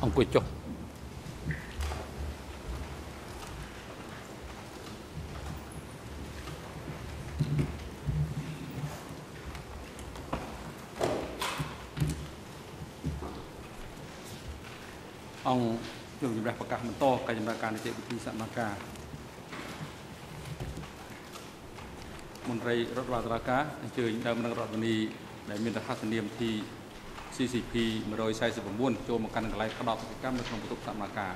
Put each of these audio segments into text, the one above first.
អង្គុយចុះអង្គជំរាបប្រកាសបន្តកិច្ចដំណើរការនីតិវិធីសកម្មការមន្ត្រីរដ្ឋបាលតុលាការអញ្ជើញដើមនឹងរដ្ឋមន្ត្រីដែលមានរហស្សនាមទី CCP 149ចូលមកកាន់កន្លែងផ្ដោតកិច្ចកម្មនៅក្នុងបន្ទប់សកម្មការ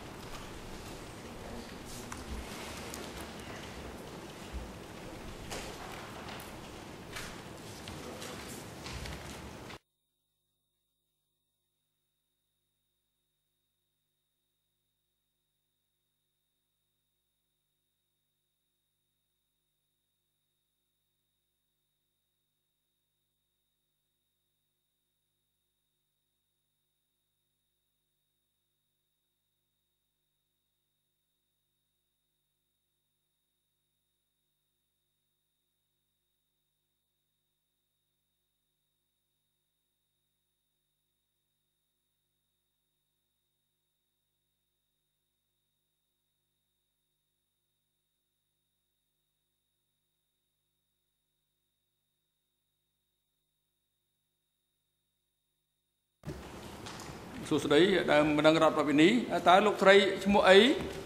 សួស្តីដើមម្ដងរដ្ឋវិនីតើលោកស្រីឈ្មោះអី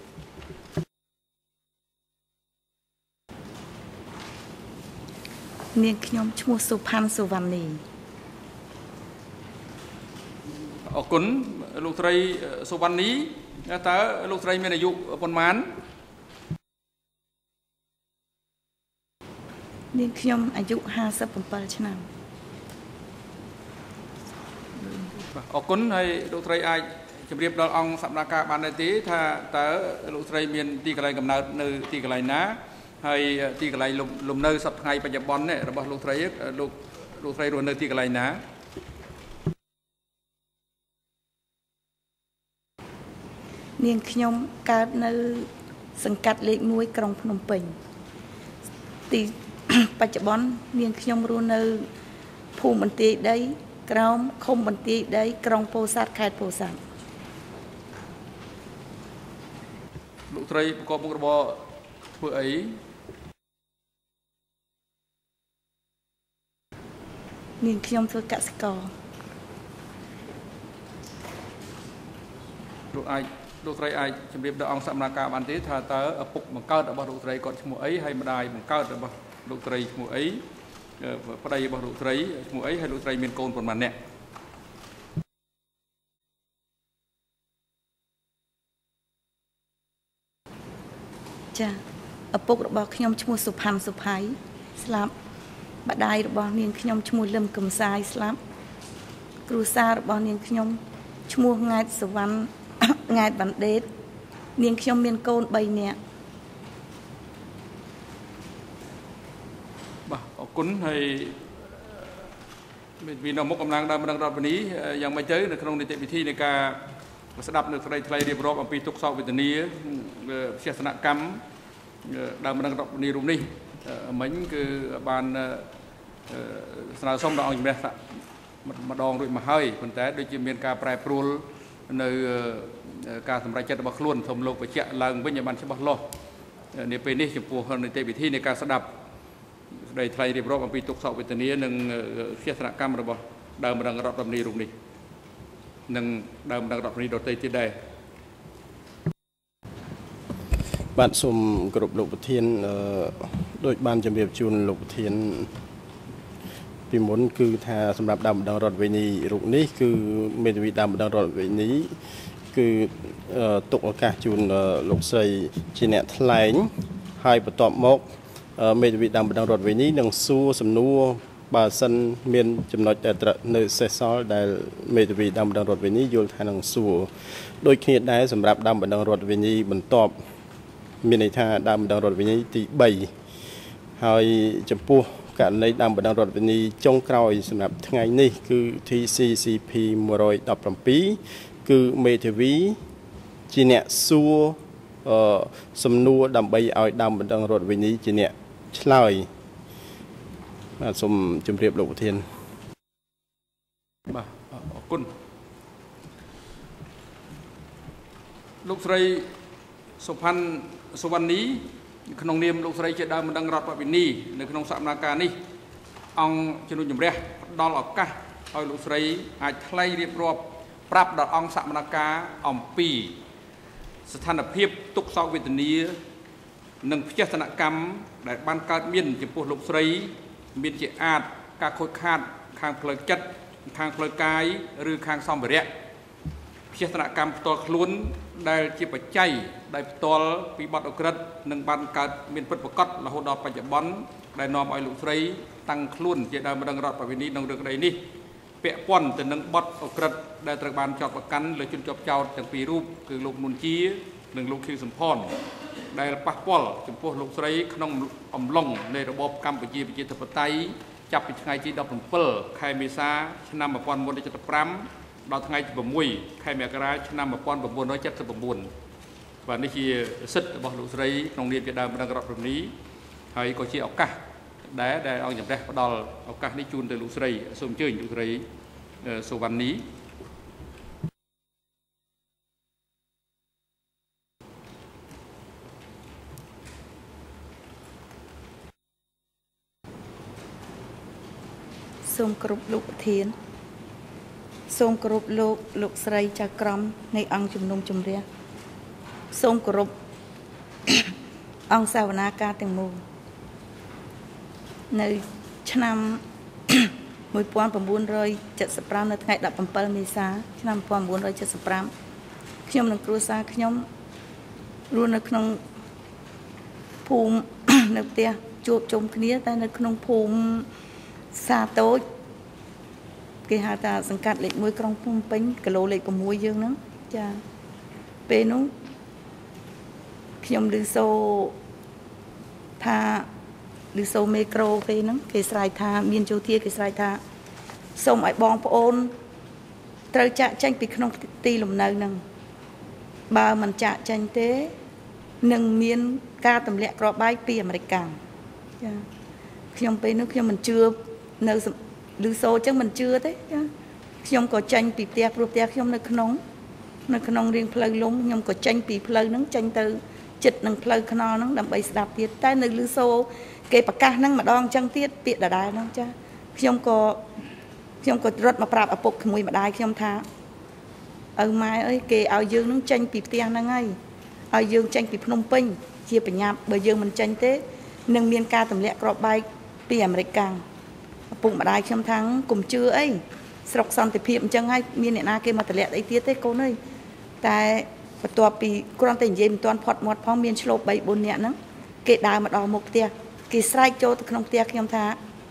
នាងខ្ញុំឈ្មោះសុផាន់សុវណ្ណីអរគុណលោកស្រីសុវណ្ណីតើលោកស្រីមានអាយុប៉ុន្មាននាងខ្ញុំអាយុ57ឆ្នាំអរគុណហើយលោកស្រីអាចជម្រាបដល់អង្គសមាជិកបានទេថាតើលោកស្រីមានទីកន្លែងកំណើតនៅទីកន្លែងណាហើយទីកន្លែងលំនៅសប្តាហ៍បច្ចុប្បន្នរបស់លោកស្រីលោកស្រីរស់នៅទីកន្លែងណានាងខ្ញុំកើតនៅសង្កាត់លេខ1ក្រុងភ្នំពេញទីបច្ចុប្បន្ននាងខ្ញុំរស់នៅភូមិបន្ទាយដីក្រោមឃុំបន្ទាយដីក្រុងពោធិ៍សាត់ខេត្តពោធិ៍សាត់លោកស្រីប្រកបមុខរបរធ្វើអីនាងខ្ញុំធ្វើកសិករលោកស្រីអាចជម្រាបដល់អង្គសមាជិកបានទេថាតើឪពុកបង្កើតរបស់លោកស្រីគាត់ឈ្មោះអីហើយម្ដាយបង្កើតរបស់លោកស្រីឈ្មោះអីប្តីរបស់លោកស្រីឈ្មោះអីហើយលោកស្រីមានកូនប៉ុន្មាននាក់ចាឪពុករបស់ខ្ញុំឈ្មោះសុផាន់សុផៃស្លាប់ម្ដាយរបស់នាងខ្ញុំឈ្មោះលឹមកំសាយស្លាប់គ្រួសាររបស់នាងខ្ញុំឈ្មោះង៉ែតសវណ្ណង៉ែតបណ្ឌិតនាងខ្ញុំមានកូន3នាក់បាទអរគុណហើយមាននៅមុខកំឡុងដើមម្ដងរដ្ឋវិនីយ៉ាងម៉េចទៅនៅក្នុងនីតិវិធីនៃការស្ដាប់នៅក្តីថ្លៃរៀបរាប់អំពីទុក្ខសោកវេទនាវិជាសនកម្មដើមម្ដងរដ្ឋវិនីរូបនេះមិញគឺបានស្នើសុំដល់អង្គជំនះម្ដងរួចមកហើយប៉ុន្តែដូចជាមានការប្រែប្រួលនៅការសម្រេចចិត្តរបស់ខ្លួនសូមលោកបញ្ជាក់ឡើងវិញឲ្យបានច្បាស់លាស់នាពេលនេះចំពោះនីតិវិធីនៃការស្ដាប់ក្តីថ្លៃរៀបរាប់អំពីទុក្ខសោកវេទនានិងវិជាសនកម្មរបស់ដើមម្ដងរដ្ឋវិនីរូបនេះនិងដើមម្ដងរដ្ឋវិនីដទៃទៀតដែរបាទសូមគោរពលោកប្រធានដោយបានជម្រាបជូនលោកប្រធានពីមុនគឺថាសម្រាប់ដើមម្ដងរដ្ឋវិនីរូបនេះគឺមេធាវីដើមម្ដងរដ្ឋវិនីគឺទុកឱកាសជូនលោកស្រីជាអ្នកថ្លែងហើយបន្ទាប់មកមេធាវីដើមម្ដងរដ្ឋវិនីនឹងសួរសំណួរបើសិនមានចំណុចដែលនៅសេសសល់ដែលមេធាវីដើមម្ដងរដ្ឋវិនីយល់ថានឹងសួរដូចគ្នាដែរសម្រាប់ដើមម្ដងរដ្ឋវិនីបន្ទាប់មានន័យថាដើមម្ដងរដ្ឋវិនីទី3ហើយចំពោះករណីដើមម្ដងរដ្ឋវិនីចុងក្រោយសម្រាប់ថ្ងៃនេះគឺ TCCP 117គឺមេធាវីជាអ្នកសួរសំណួរដើម្បីឲ្យដើមម្ដងរដ្ឋវិនីជាអ្នកឆ្លើយសូមជម្រាបលោកប្រធានបាទអរគុណលោកស្រីសុផាន់សុវណ្ណីក្នុងនាមលោកស្រីជាដើមបណ្ដឹងរដ្ឋបវិនីនៅក្នុងសកម្មភាពនេះអង្គជំនុំជម្រះផ្ដល់ឱកាសឲ្យលោកស្រីអាចថ្លែងរៀបរាប់ប្រាប់ដល់អង្គសកម្មភាពអំពីស្ថានភាពទុក្ខសោកវេទនានិងផ្ទះសនកម្មដែលបានកើតមានចំពោះលោកស្រីមានជាអាចការខូចខាតខាងផ្លូវចិត្តខាងផ្លូវកាយឬខាងសម្ភារៈផ្ទះសនកម្មផ្ទាល់ខ្លួនដែលជាបច្ច័យដែលផ្ទាល់ពីបទអក្រិតនិងបានកើតមានពិតប្រាកដរហូតដល់បច្ចុប្បន្នដែលនាំឲ្យលោកស្រីតាំងខ្លួនជាដើមបណ្ដឹងរដ្ឋបវិនីក្នុងរឿងក្តីនេះពាក់ព័ន្ធទៅនឹងបទអក្រិតដែលត្រូវបានចោទប្រកាន់លើជនជាប់ចោទទាំងពីររូបគឺលោកនួនជានិងលោកខៀវសំផនដែលប៉ះពាល់ចំពោះលោកស្រីក្នុងអំឡុងនៃរបបកម្ពុជាប្រជាធិបតេយ្យចាប់ពីថ្ងៃទី17ខែមេសាឆ្នាំ1975ដល់ថ្ងៃទី6ខែមករាឆ្នាំ1979បាទនេះជាសិទ្ធិរបស់លោកស្រីក្នុងនាមជាដើមបណ្ដឹងរដ្ឋបវិនីហើយក៏ជាឱកាសដែលអង្គជំរះផ្ដល់ឱកាសនេះជូនទៅលោកស្រីសូមអញ្ជើញលោកស្រីសុវណ្ណីសូមគោរពលោកប្រធានសូមគោរពលោកស្រីចៅក្រមនៃអង្គជំនុំជម្រះសូមគោរពអង្គសាវនាការទាំងមូលនៅឆ្នាំ1975នៅថ្ងៃ17មេសាឆ្នាំ1975ខ្ញុំនិងគ្រួសារខ្ញុំរស់នៅក្នុងភូមិនៅផ្ទះជួបជុំគ្នាតែនៅក្នុងភូមិសាតូចគេហៅថាសង្កាត់លេខ1ក្រុងភ្នំពេញគីឡូលេខ6យើងហ្នឹងចាពេលនោះខ្ញុំឮសូថាឬសូមេក្រូគេហ្នឹងគេស្រែកថាមានយោធាគេស្រែកថាសូមឲ្យបងប្អូនត្រូវចាក់ចេញពីក្នុងទីលំនៅហ្នឹងបើមិនចាក់ចេញទេនឹងមានការទម្លាក់គ្រាប់បែកពីអាមេរិកចាខ្ញុំពេលនោះខ្ញុំមិនជឿនៅឬសូអញ្ចឹងមិនជឿទេចាខ្ញុំក៏ចេញពីផ្ទះព្រោះផ្ទះខ្ញុំនៅក្នុងរៀងផ្លូវលំខ្ញុំក៏ចេញពីផ្លូវហ្នឹងចេញទៅចិត្តនឹងផ្លូវខ្នល់ហ្នឹងដើម្បីស្ដាប់ទៀតតែនៅឬសូគេប្រកាសហ្នឹងម្ដងអញ្ចឹងទៀតពាក្យដដែលហ្នឹងចាខ្ញុំក៏រត់មកប្រាប់ឪពុកក្មួយម្ដាយខ្ញុំថាឪម៉ែអើយគេឲ្យយើងហ្នឹងចេញពីផ្ទះហ្នឹងហើយឲ្យយើងចេញពីភ្នំពេញជាបញ្ញាប់បើយើងមិនចេញទេនឹងមានការទម្លាក់គ្រាប់បែកពីអាមេរិកកាំងឪពុកម្ដាយខ្ញុំថាកុំជឿអីស្រុកសន្តិភាពអញ្ចឹងហើយមានអ្នកណាគេមកទម្លាក់អីទៀតទេកូនអើយតែបន្ទាប់ពីគ្រាន់តែនិយាយមិនទាន់ផុតមាត់ផងមានឆ្លូប 3-4 នាក់ហ្នឹងគេដើរមកដល់មុខផ្ទះគេស្រែកចូលទៅក្នុងផ្ទះខ្ញុំថា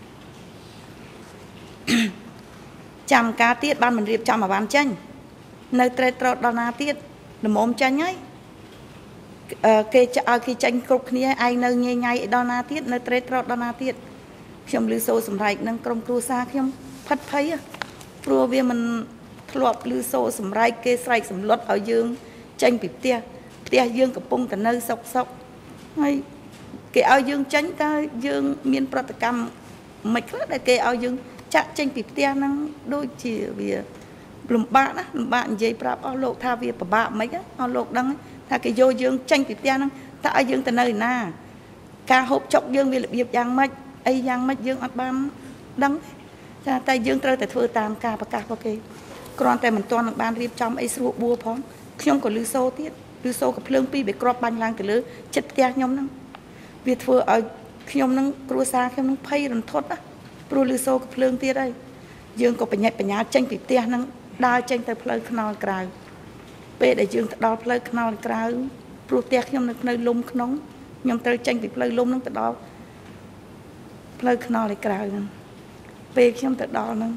ចាំការទៀតបានមិនរៀបចំអាវ៉ាន់ចេញនៅត្រេតត្រោតដល់ណាទៀតល្មមចាញ់ហើយគេឲ្យគេចាញ់គ្រប់គ្នាឯងនៅញ៉ៃដល់ណាទៀតនៅត្រេតត្រោតដល់ណាទៀតខ្ញុំឮសូរសម្រែកនឹងក្រុមគ្រួសារខ្ញុំផិតភ័យព្រោះវាមិនធ្លាប់ឮសូរសម្រែកគេស្រែកសម្លុតឲ្យយើងចេញពីផ្ទះយើងកំពុងតែនៅសុកហើយគេឲ្យយើងចេញតើយើងមានប្រតិកម្មមិនខ្លះដែលគេឲ្យយើងចាក់ចេញពីផ្ទះហ្នឹងដូចជាវាលំបាកណាលំបាកនិយាយប្រាប់អស់លោកថាវាពិបាកមិនអស់លោកដឹងថាគេយកយើងចេញពីផ្ទះហ្នឹងតើឲ្យយើងទៅនៅឯណាការហូបចុកយើងវារបៀបយ៉ាងម៉េចអីយ៉ាងម៉េចយើងអត់បានដឹងចាតែយើងត្រូវតែធ្វើតាមការប្រកាសរបស់គេគ្រាន់តែមិនទាន់បានរៀបចំអីស្រួលបួលផងខ្ញុំក៏ឮសូរទៀតឮសូរក៏ភ្លើងពីរវាគ្រាប់បាញ់ឡើងទៅលើចិត្តផ្ទះខ្ញុំហ្នឹងវាធ្វើឲ្យខ្ញុំនឹងគ្រួសារខ្ញុំនឹងភ័យរន្ធត់ណាព្រោះឮសូរក៏ភ្លើងទៀតហើយយើងក៏បញ្ញាចេញពីផ្ទះហ្នឹងដើរចេញទៅផ្លូវថ្នល់ក្រៅពេលដែលយើងទៅដល់ផ្លូវថ្នល់ក្រៅព្រោះផ្ទះខ្ញុំនៅក្នុងលំក្នុងខ្ញុំត្រូវចេញពីផ្លូវលំហ្នឹងទៅដល់ផ្លូវថ្នល់ឯក្រៅហ្នឹងពេលខ្ញុំទៅដល់ហ្នឹង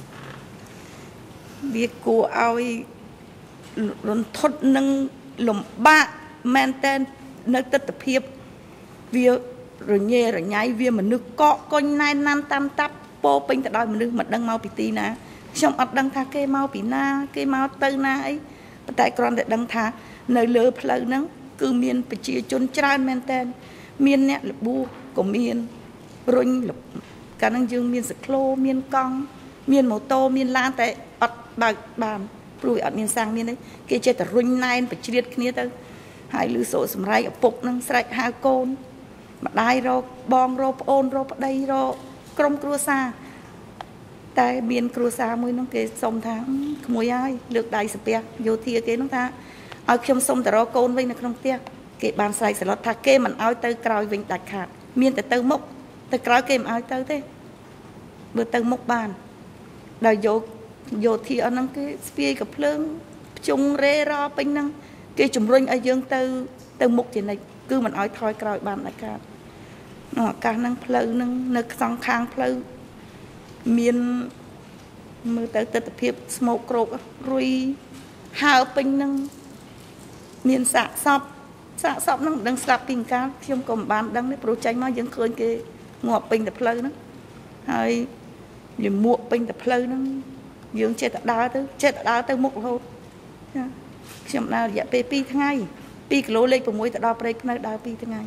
វាគួរឲ្យរន្ធត់នឹងលំបាកមែនតែននៅទស្សនភាពវារញ៉េរញ៉ៃវាមនុស្សកកកុញណែនណាន់តាមតាប់ពោពេញទៅដោយមនុស្សមិនដឹងមកពីទីណាខ្ញុំអត់ដឹងថាគេមកពីណាគេមកទៅណាអីប៉ុន្តែគ្រាន់តែដឹងថានៅលើផ្លូវហ្នឹងគឺមានប្រជាជនច្រើនមែនតើមានអ្នកលបួសក៏មានរុញកាលហ្នឹងយើងមានសក្លោមានកង់មានម៉ូតូមានឡានតែអត់បើកបាន pru ở miền sang miền đấy kia chơi từ run nai phải triệt kia tới hai lư sổ sầm rai ở phục năng sạch hai côn mà đai ro bong ro ôn ro đây ro krom cua sa tại miền cua sa mới nó kia sông tháng mùi ai lược đại sập bè vô thia kia nó ta ở trong sông từ ro côn với nó không tia cái bàn sài sài lót thà kê mình ao tới còi vinh đặt khát miền từ từ mốc từ còi kê mình ao tới thế bữa từ mốc bàn đời vô thia ở năng cái spieกับเพลิงchung rê ro pin năng cái chủng rinh ở dương từ mốc thì này cứ mình ao thôi còi bàn đặt khát nó cả năngเพลิงnăng nước sông khangเพลิงmiền mưa tới tết phiệp smoke crop ruồi hào pin năng miền sạ sọp nó đang sạp tình cá trong cầm bàn đang đấy pro tranh nó vẫn khơi cái ngọt pin tập lơ nó hay liền mua pin tập lơ nó dưỡng chết đá tới một hộp trong nào dạ pi tháng ngày pi kilo lên của mũi tại đó đây nó đá pi tháng ngày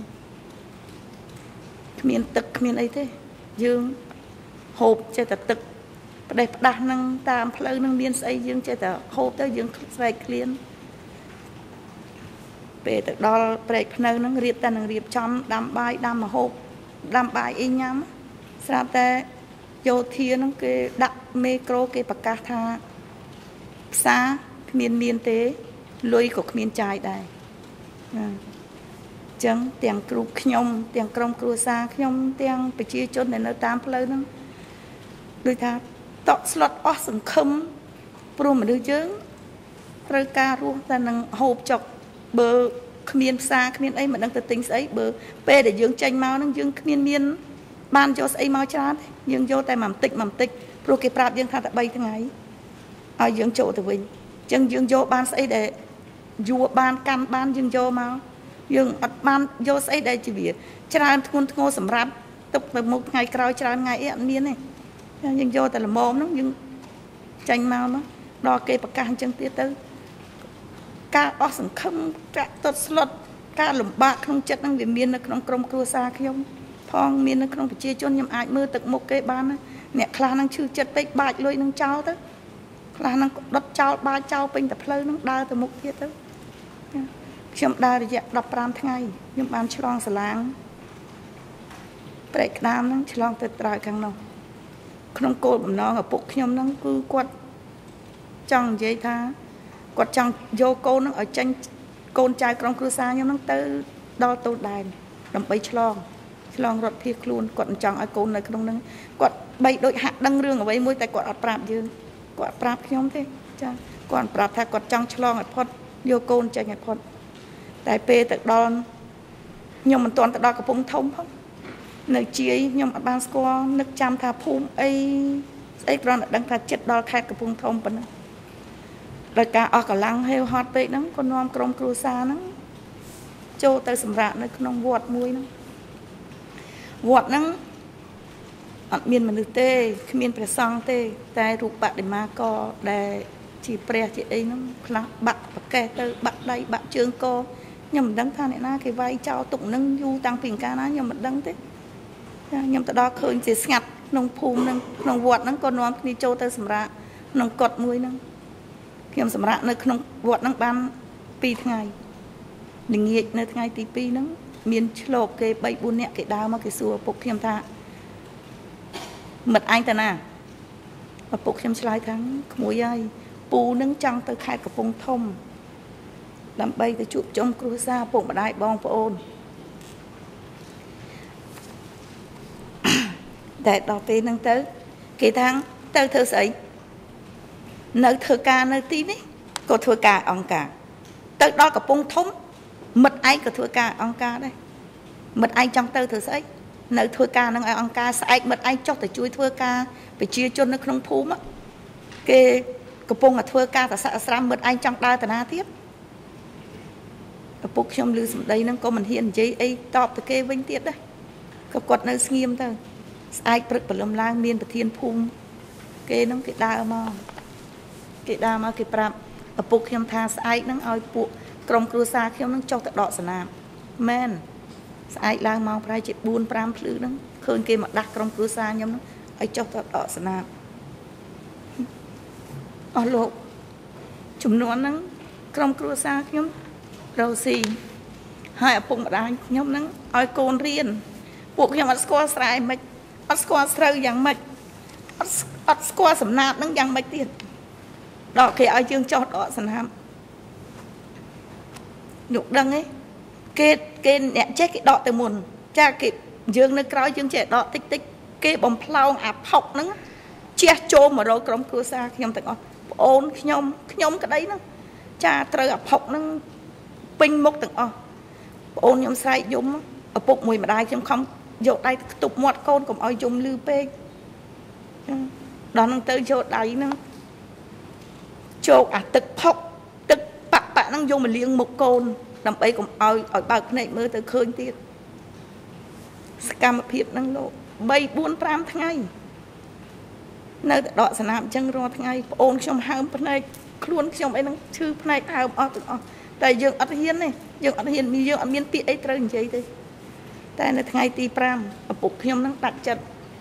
miền tực miền ấy thế dưỡng hộp chết tực đây đá năng tam lơ năng miền xây dưỡng chết hộp tới dưỡng xây clean về từ đó break nơi nó riệp ta năng riệp trong đam mà hộp đam bài y nhắm sao ta vô thiên nó cái đặt micro cái bạc cá tha xa miền tế lôi của miền trái đây chẳng tiền cừu nhom tiền crom cừu xa nhom tiền bị chia chôn để nó tam plei nó đôi ta tọt slot awesome khum pro mà đưa chướng rồi ca luôn ta năng hộp chọc bờ miền xa miền ấy mà đang tự tính ấy bờ p để dương tranh máu nó dương miền ban cho ấy máu chán dương vô tay mầm tích pro cái prap dương thà bay thế ngày ở dương chỗ từ mình chân dương vô ban ấy để vua ban cam ban dương vô máu dương ban vô ấy để chỉ biết chán thôn ngô sầm rạp tục từ một ngày cào chán ngày ấy miền này dương vô tại là mồm nó dương tranh máu nó đo cái bạc can chân tiết tới ca ở sừng không cả tốt slot ca lùm bạc không chất năng về miền nó không krom cua xa không phong miền nó không phải chia cho nhầm ai mưa tận một cái ban nè khla năng chư chất bay bạch lôi năng trao tới khla năng đốt trao ba trao pin tập lơ nó đa từ một kia tới chậm đa thì đập ram ngày nhưng ban chlong sờ láng break đam nó chlong từ trái càng nông không cô bẩm nó ở bụng nhom nó cứ quật trong dây tha quật trong vô cô nó ở tranh côn trai trong cư xa nhưng nó tới đo tô đài đầm bay chlong rọt thiệt luôn quật trong ở côn này không nâng quật bay đội hạt đăng rương ở bay môi tại quật ở prap dương quật prap nhóm thế cha còn prap thay quật trong chlong ở phật vô côn trai nhật phật tại p tại đo nhưng mình toàn tại đo cái bông thông không nơi chia nhưng mà ban score nước chăm tha phum ấy còn đang tha chết đo khai cái bông thông bên rồi cả ở cả lăng heo hot vậy đó con nom krom cua sa nó châu tới sầm rạn nó non vọt muối nó vọt nó ở miền mình tê miền bờ sông tê tai rụp bạc để mà co để chỉ pre chỉ ấy nó lăng bạc kè tới bạc đây bạc trương co nhưng mình đăng tha này na cái vai trao tụng nâng du tăng phiền ca ná nhưng mình đăng thế nhưng tại đó khơi chỉ ngặt nông phum nông vọt nó con nom đi châu tới sầm rạn nông cọt muối nó khiêm sầm rạn nơi không vọt năng ban pi ngày đình nghịch nơi ngày tí pi nó miền lộc cái bay buôn nẹt cái đào mà cái xua phục khiêm tha mật anh ta nà và phục khiêm slide tháng mũi ai pu nâng trăng tới khai của vùng thông làm bay tới chụp trong cua sa phục mà đại bong phụ ôn để đọc tên nâng tới cái tháng tới thơ sấy nơi thơ ca nơi tí đấy có thơ ca ông ca tới đó có bông thống mật ai có thơ ca ông ca đây mật ai trong tơ thơ sấy nơi thơ ca nâng ông ca sai mật ai cho tới chui thơ ca phải chia cho nó không phú á cái bông là thơ ca ta sợ sao mật ai trong đa ta na tiếp cái bốc trong lưu đây nó có mình hiện giấy ấy tọp từ kê vinh tiết đấy có quật nơi nghiêm thôi ai bật lâm lang miên bật thiên phum kê nó cái đa mà cái prap ở bục khiêm tha sai nó ao bục krom cua sa khiêm nó cho tự đọ sờ nam men sai lang mau prai chỉ buôn pram phứ nó khơi kia mà đặt krom cua sa nhom nó ai cho tự đọ sờ nam ở lộ ចំនួនហ្នឹងក្រុមគ្រួសារខ្ញុំរស់ស៊ីហើយឪពុកម្ដាយខ្ញុំហ្នឹងឲ្យកូនរៀនពួកខ្ញុំអត់ស្គាល់ស្រែមិនអត់ស្គាល់ស្រូវយ៉ាងម៉េចអត់ស្គាល់សំណាបហ្នឹងយ៉ាងម៉េចទៀតដល់គេឲ្យយើងចោះដកសំណាបលោកដឹងទេគេអ្នកចេះគេដកទៅមុនចាគេយើងនៅក្រោយយើងចេះដកតិចតិចគេបំផ្លោងអាផុកហ្នឹងជះចូលមករកក្រុមគ្រួសារខ្ញុំទាំងអស់ប្អូនខ្ញុំក្តីហ្នឹងចាត្រូវអាផុកហ្នឹងពេញមុខទាំងអស់ប្អូនខ្ញុំស្រែកយំឪពុកមួយម្ដាយខ្ញុំខំយកដៃខ្ទប់មាត់កូនកុំឲ្យយំលឺពេកដល់ហ្នឹងទៅយកដៃហ្នឹងជោកអាទឹកផុកទឹកប៉ាក់ហ្នឹងយកមកលាងមុខកូនដើម្បីកុំឲ្យបើកភ្នែកមើលទៅឃើញទៀតសកម្មភាពហ្នឹងលោក3 4 5ថ្ងៃនៅតែដកស្នាមអញ្ចឹងរាល់ថ្ងៃប្អូនខ្ញុំហើមភ្នែកខ្លួនខ្ញុំអីហ្នឹងឈឺភ្នែកហើមអស់ទាំងអស់តែយើងអត់ហ៊ានទេយើងអត់ហ៊ានយើងអត់មានពាក្យអីត្រូវនិយាយទេតែនៅថ្ងៃទី5ឪពុកខ្ញុំហ្នឹងដាច់ចិត្ត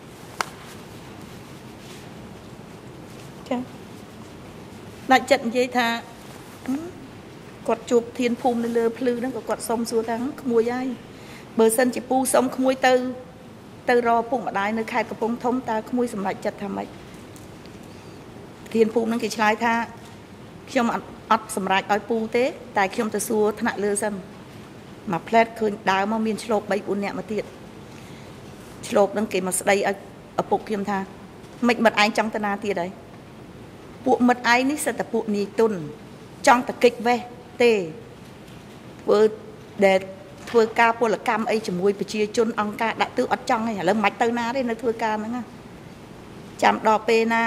ចាដាច់ចិត្តនិយាយថាគាត់ជួបធានភូមិនៅលើភ្លឺហ្នឹងក៏គាត់សុំសួរថាក្មួយហើយបើសិនជាពូសុំក្មួយទៅរកពុកម្ដាយនៅខេត្តកំពង់ធំតើក្មួយសម្រេចចិត្តថាម៉េចធានភូមិហ្នឹងគេឆ្លើយថាខ្ញុំអត់សម្រេចឲ្យពូទេតែខ្ញុំទៅសួរថ្នាក់លើសិនមកផ្លែតឃើញដើរមកមានឆ្លូប 3 4 នាក់មកទៀតឆ្លូបហ្នឹងគេមកស្ដីឲ្យឪពុកខ្ញុំថាម៉េចមិត្តឯងចង់ទៅណាទៀតហើយពួកមិត្តឯងនេះសិតតែពួកនីទុនចង់តែកិច្ចវេះទេធ្វើការពលកម្មអីជាមួយប្រជាជនអង្គការដាក់ទិសអត់ចង់ទេឥឡូវមិនទៅណាទេនៅធ្វើការហ្នឹងចាំដល់ពេលណា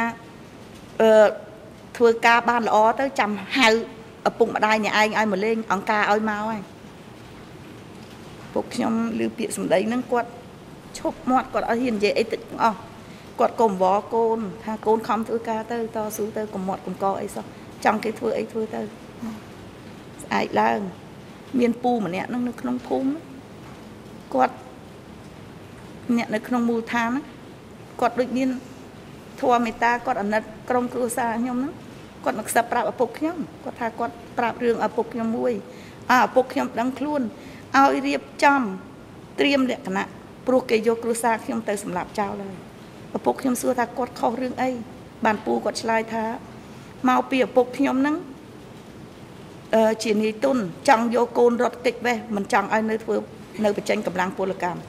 ធ្វើការបានល្អទៅចាំហៅឪពុកម្ដាយអ្នកឯងឲ្យមកលេងអង្គការឲ្យមកហើយពួកខ្ញុំឮពាក្យសម្ដីហ្នឹងគាត់ឈប់មាត់គាត់អត់ហ៊ាននិយាយអីទឹកទាំងអស់គាត់ក៏អង្វរកូនថាកូនខំធ្វើការទៅតស៊ូទៅកុំមាត់កុំកអីសោះចង់គេធ្វើអីធ្វើទៅស្អែកឡើងមានពូម្នាក់ហ្នឹងនៅក្នុងភូមិគាត់អ្នកនៅក្នុងមូលដ្ឋានគាត់ដូចមានធម៌មេត្តាគាត់អាណិតក្រុមគ្រួសារខ្ញុំហ្នឹងគាត់មកខ្សឹបប្រាប់ឪពុកខ្ញុំគាត់ថាគាត់ប្រាប់រឿងឪពុកខ្ញុំមួយឪពុកខ្ញុំដឹងខ្លួនឲ្យរៀបចំត្រៀមលក្ខណៈព្រោះគេយកគ្រួសារខ្ញុំទៅសម្លាប់ចោលហើយឪពុកខ្ញុំសួរថាគាត់ខុសរឿងអីបានពូគាត់ឆ្លើយថាមកពីឪពុកខ្ញុំហ្នឹងជានីទុនចង់យកកូនរត់កិច្ចវេះមិនចង់ឲ្យនៅបញ្ចេញកម្លាំងពលកម្ម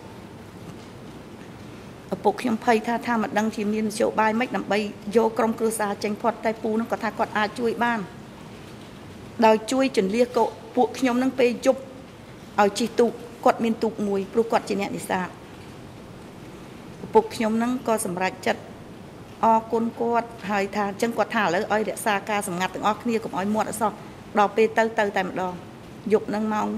ឪពុកខ្ញុំភ័យថាមិនដឹងជាមាននយោបាយម៉េចដើម្បីយកក្រុមគ្រួសារចេញផុតតែពូនឹងគាត់ថាគាត់អាចជួយបានដោយជួយជន្លៀសកូនពួកខ្ញុំនឹងពេលយប់ឲ្យជិះទូកគាត់មានទូកមួយព្រោះគាត់ជាអ្នកនេសាទឪពុកខ្ញុំនឹងក៏សម្រេចចិត្តអរគុណគាត់ហើយថាអញ្ចឹងគាត់ថាឥឡូវឲ្យរក្សាការសម្ងាត់ទាំងអស់គ្នាកុំឲ្យមាត់អសោះដល់ពេលទៅតែម្ដងយប់នឹងម៉ោង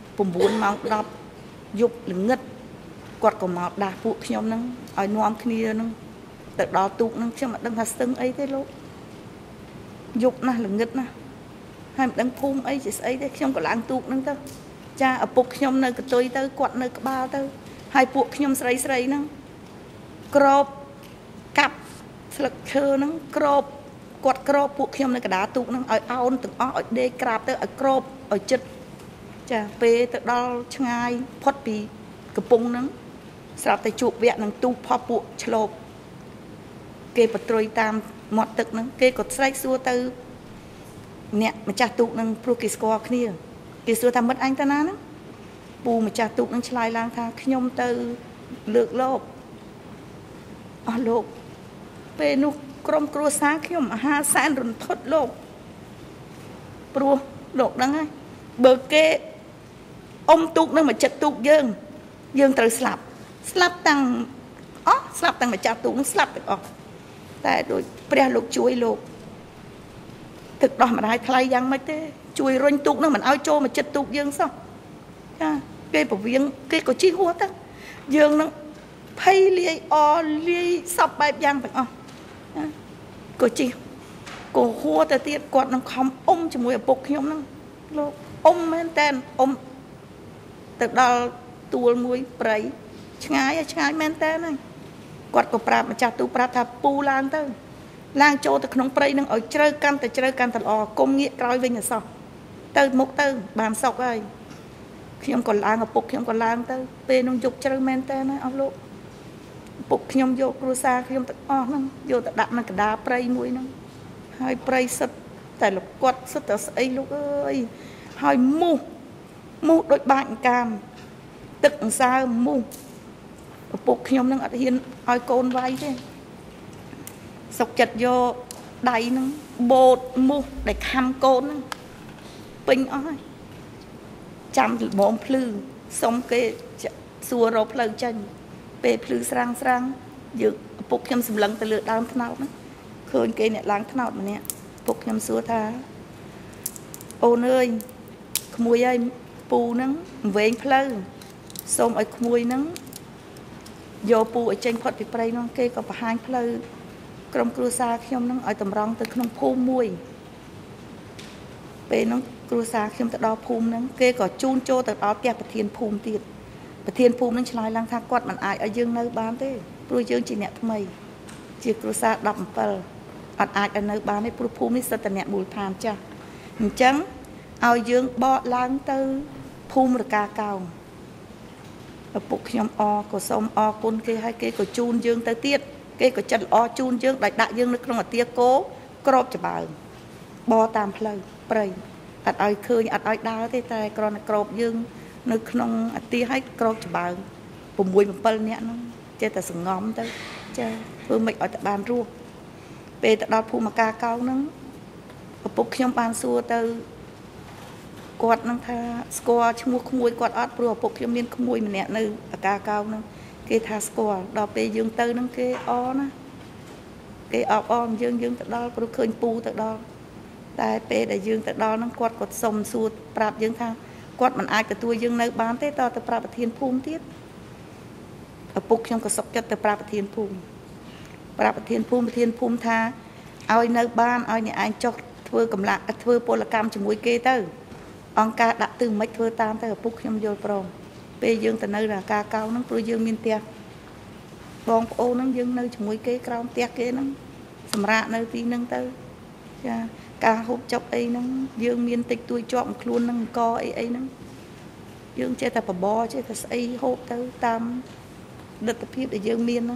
9ម៉ោង10យប់ល្ងឹតគាត់ក៏មកដាស់ពួកខ្ញុំនឹងឲ្យនាំគ្នានឹងទៅដល់ទូកនឹងខ្ញុំមិនដឹងថាស្ទឹងអីទេលោកយប់ណាស់ល្ងឹតណាស់ហើយមិនដឹងភូមិអីជាស្អីទេខ្ញុំក៏ឡើងទូកនឹងទៅចាឪពុកខ្ញុំនៅកតុយទៅគាត់នៅក្បាលទៅហើយពួកខ្ញុំស្រីហ្នឹងក្របកាប់ស្លឹកឈើហ្នឹងក្របគាត់ក្របពួកខ្ញុំនៅកណ្ដាលទូកហ្នឹងឲ្យអោនទាំងអស់ឲ្យដេកក្រាបទៅឲ្យក្របឲ្យចិត្តចាពេលទៅដល់ឆ្ងាយផុតពីកំពង់ហ្នឹងស្រាប់តែជួបវគ្គនឹងទូកផុសពួកឆ្លូបគេបត្រុយតាមមាត់ទឹកហ្នឹងគេក៏ស្រែកសួរទៅអ្នកម្ចាស់ទូកហ្នឹងព្រោះគេស្គាល់គ្នាគេសួរថាមិត្តអញទៅណាហ្នឹងពូម្ចាស់ទូកហ្នឹងឆ្លើយឡើងថាខ្ញុំទៅលើកលោកអស់លោកពេលនោះក្រុមគ្រួសារខ្ញុំមហាសែនរន្ធត់លោកព្រោះលោកដឹងហើយបើគេអុំទូកនឹងមកចិត្តទូកយើងត្រូវស្លាប់តាំងស្លាប់តាំងម្ចាស់ទូកនឹងស្លាប់ទាំងអស់តែដូចព្រះលោកជួយលោកទឹកដោះម្ដាយថ្លៃយ៉ាងម៉េចទេជួយរុញទូកនឹងមិនឲ្យចូលមកចិត្តទូកយើងសោះចាគេប្រវៀងគេក៏ជិះហួសទៅយើងនឹងភ័យលាយលាយសពបែបយ៉ាងទាំងអស់ក៏ជិះក៏ហួសទៅទៀតគាត់នឹងខំអុំជាមួយឪពុកខ្ញុំហ្នឹងលោកអុំមែនតែនអុំទៅដល់ទួលមួយព្រៃឆ្ងាយមែនតែនហ្នឹងគាត់ក៏ប្រាប់ម្ចាស់ទូប្រាប់ថាពូឡើងទៅ lang trâu từ khung prey nâng ở chơi can từ lò công nghệ coi vinh là sao từ một từ bàn sọc ơi khi ông còn lang ở bục khi ông còn lang từ về nông dục chơi men tên này ông lúc bục khi ông vô cruza khi ông tự nâng vô tự đặt nâng cả đá prey mũi nâng hai prey sật tại lục quật sật ở ấy lúc ơi hai mu đôi bạn cam tức sao mu bục khi ông nâng ở hiên ai côn vai thế sọc chật vô đầy nâng bột mu để khăm côn nâng bình ơi chăm bóng plư xong cái xua rô plư chân về plư sang dự bục nhầm xâm lăng từ lửa đám thân nào khơi cái này láng thân nào mà nè bục nhầm xua tha ôn ơi mùi ơi pù nâng về anh plư xong ở mùi nâng vô pù ở trên phật việc plei nâng kê có phải hai plư trong cruza khi ông nâng ở tầm rong từ nông phù mùi về nâng cruza khi ông tự đo phùm nâng kê có chun chô tự đo kẹp bật thiên phùm tiệt bật thiên phùm nâng lại lang thang quạt mình ai ở dương nơi bán thế rồi dương chỉ nhẹ thầm chỉ cruza đập bờ ai ở nơi bán đấy phùm này sẽ tận nhẹ bùi phàm cha chẳng ao dương bỏ lang từ phùm được ca cao ở bục khi ông o có xong o côn kê hai kê có chun dương tới tiết cái có chân o chun dương đại dương nước trong ở tia cố crop cho bà bo tam plei prey ắt ai khơi ắt ai đá thế tai còn crop dương nước trong tia hay crop cho bà bùm mùi một pel nhẹ nó chơi ta sừng ngóm tới chơi vừa mệt ở tại bàn ruộng về tại đó phu mà ca cao nó ở bục khi ông ban xua từ quạt năng tha score chung mùi quạt ớt vừa bục khi miên mùi mình nhẹ nơi ở ca cao nó cái thà score đào về dương tư nâng cái o nó cái om dương tự đo có khơi pu tự đo tại về để dương tự đo nó quạt sông suốt prap dương tha quạt mình ai từ tôi dương nơi bán thế to từ prap thiên phum tiết ở bục trong cái sọc chất từ prap thiên phum tha ai nơi ban ai nhà anh cho thưa cầm lạc thưa pol cam chỉ mũi kê tới ông ca đặt từ mấy thưa tam tới ở bục trong vô prong về dương từ nơi là ca cao nó tôi dương miên tia bong ô nó dương nơi chúng mũi kê cao tia kê nó sầm rạ nơi tí nâng tới ca hộp chọc ấy nó dương miên tịch tôi chọn luôn nâng co ấy nó dương chơi ta phải bo chơi ta xây hộp tới tam đợt tập hiệp để dương miên nó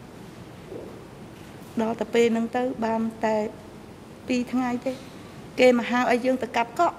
đó tập p nâng tới ban tại pi tháng ngày thế kê mà hao ấy dương ta cặp cọ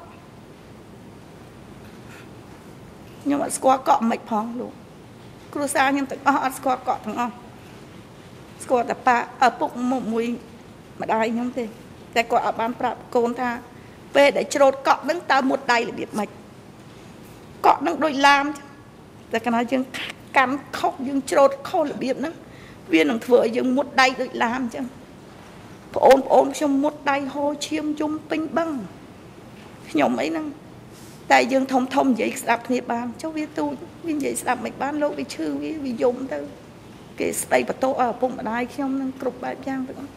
nhưng mà squat cọ mệt phong luôn cruza nhưng tự squat cọ thằng squat tập pa ở bụng một mũi mà đai nhóm thế tại cọ ở ban prap côn tha về để trộn cọ đứng ta một đầy là biệt mạch cọ đứng đôi lam tại cái nói dương cắn khóc dương trộn khâu là biệt nữa viên thằng vợ dương một đầy đôi lam chứ ôn trong một đầy hồ chiêm chung pinh băng nhóm ấy năng tại dương thông vậy đạp nghiệp bàn cháu biết tôi viên vậy đạp mạch bán lô vì chư vì dùng tới cái stay và tô ở bụng ở đây khi ông cục bài giang được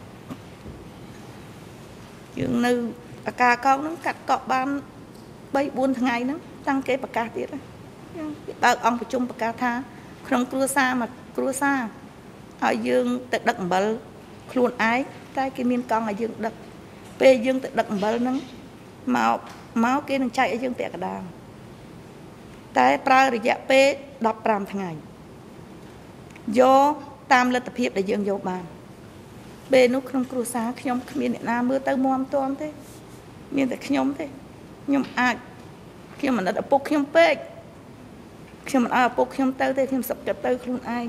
dương nư ca cao nó cắt cọ ban 3-4 ngày nó tăng cái bạc ca tiết bao ông phải chung bạc ca tha không cruza mà cruza ở dương tự đựng bờ luôn ái tại cái miền con ở dương đựng về dương tự đựng bờ nó máu kia nó chạy ở dương tẹt cả đàn tại pra rồi dạ pe đọc làm thằng ngày do tam lên tập hiệp để dương vô bàn bên lúc không cruza khi ông miền nam mưa tới muam toan thế miền tại khi ông thế nhưng ai khi mà nó đã bốc khi ông pe khi mà bốc khi ông tới thế thì sập cả tới luôn ai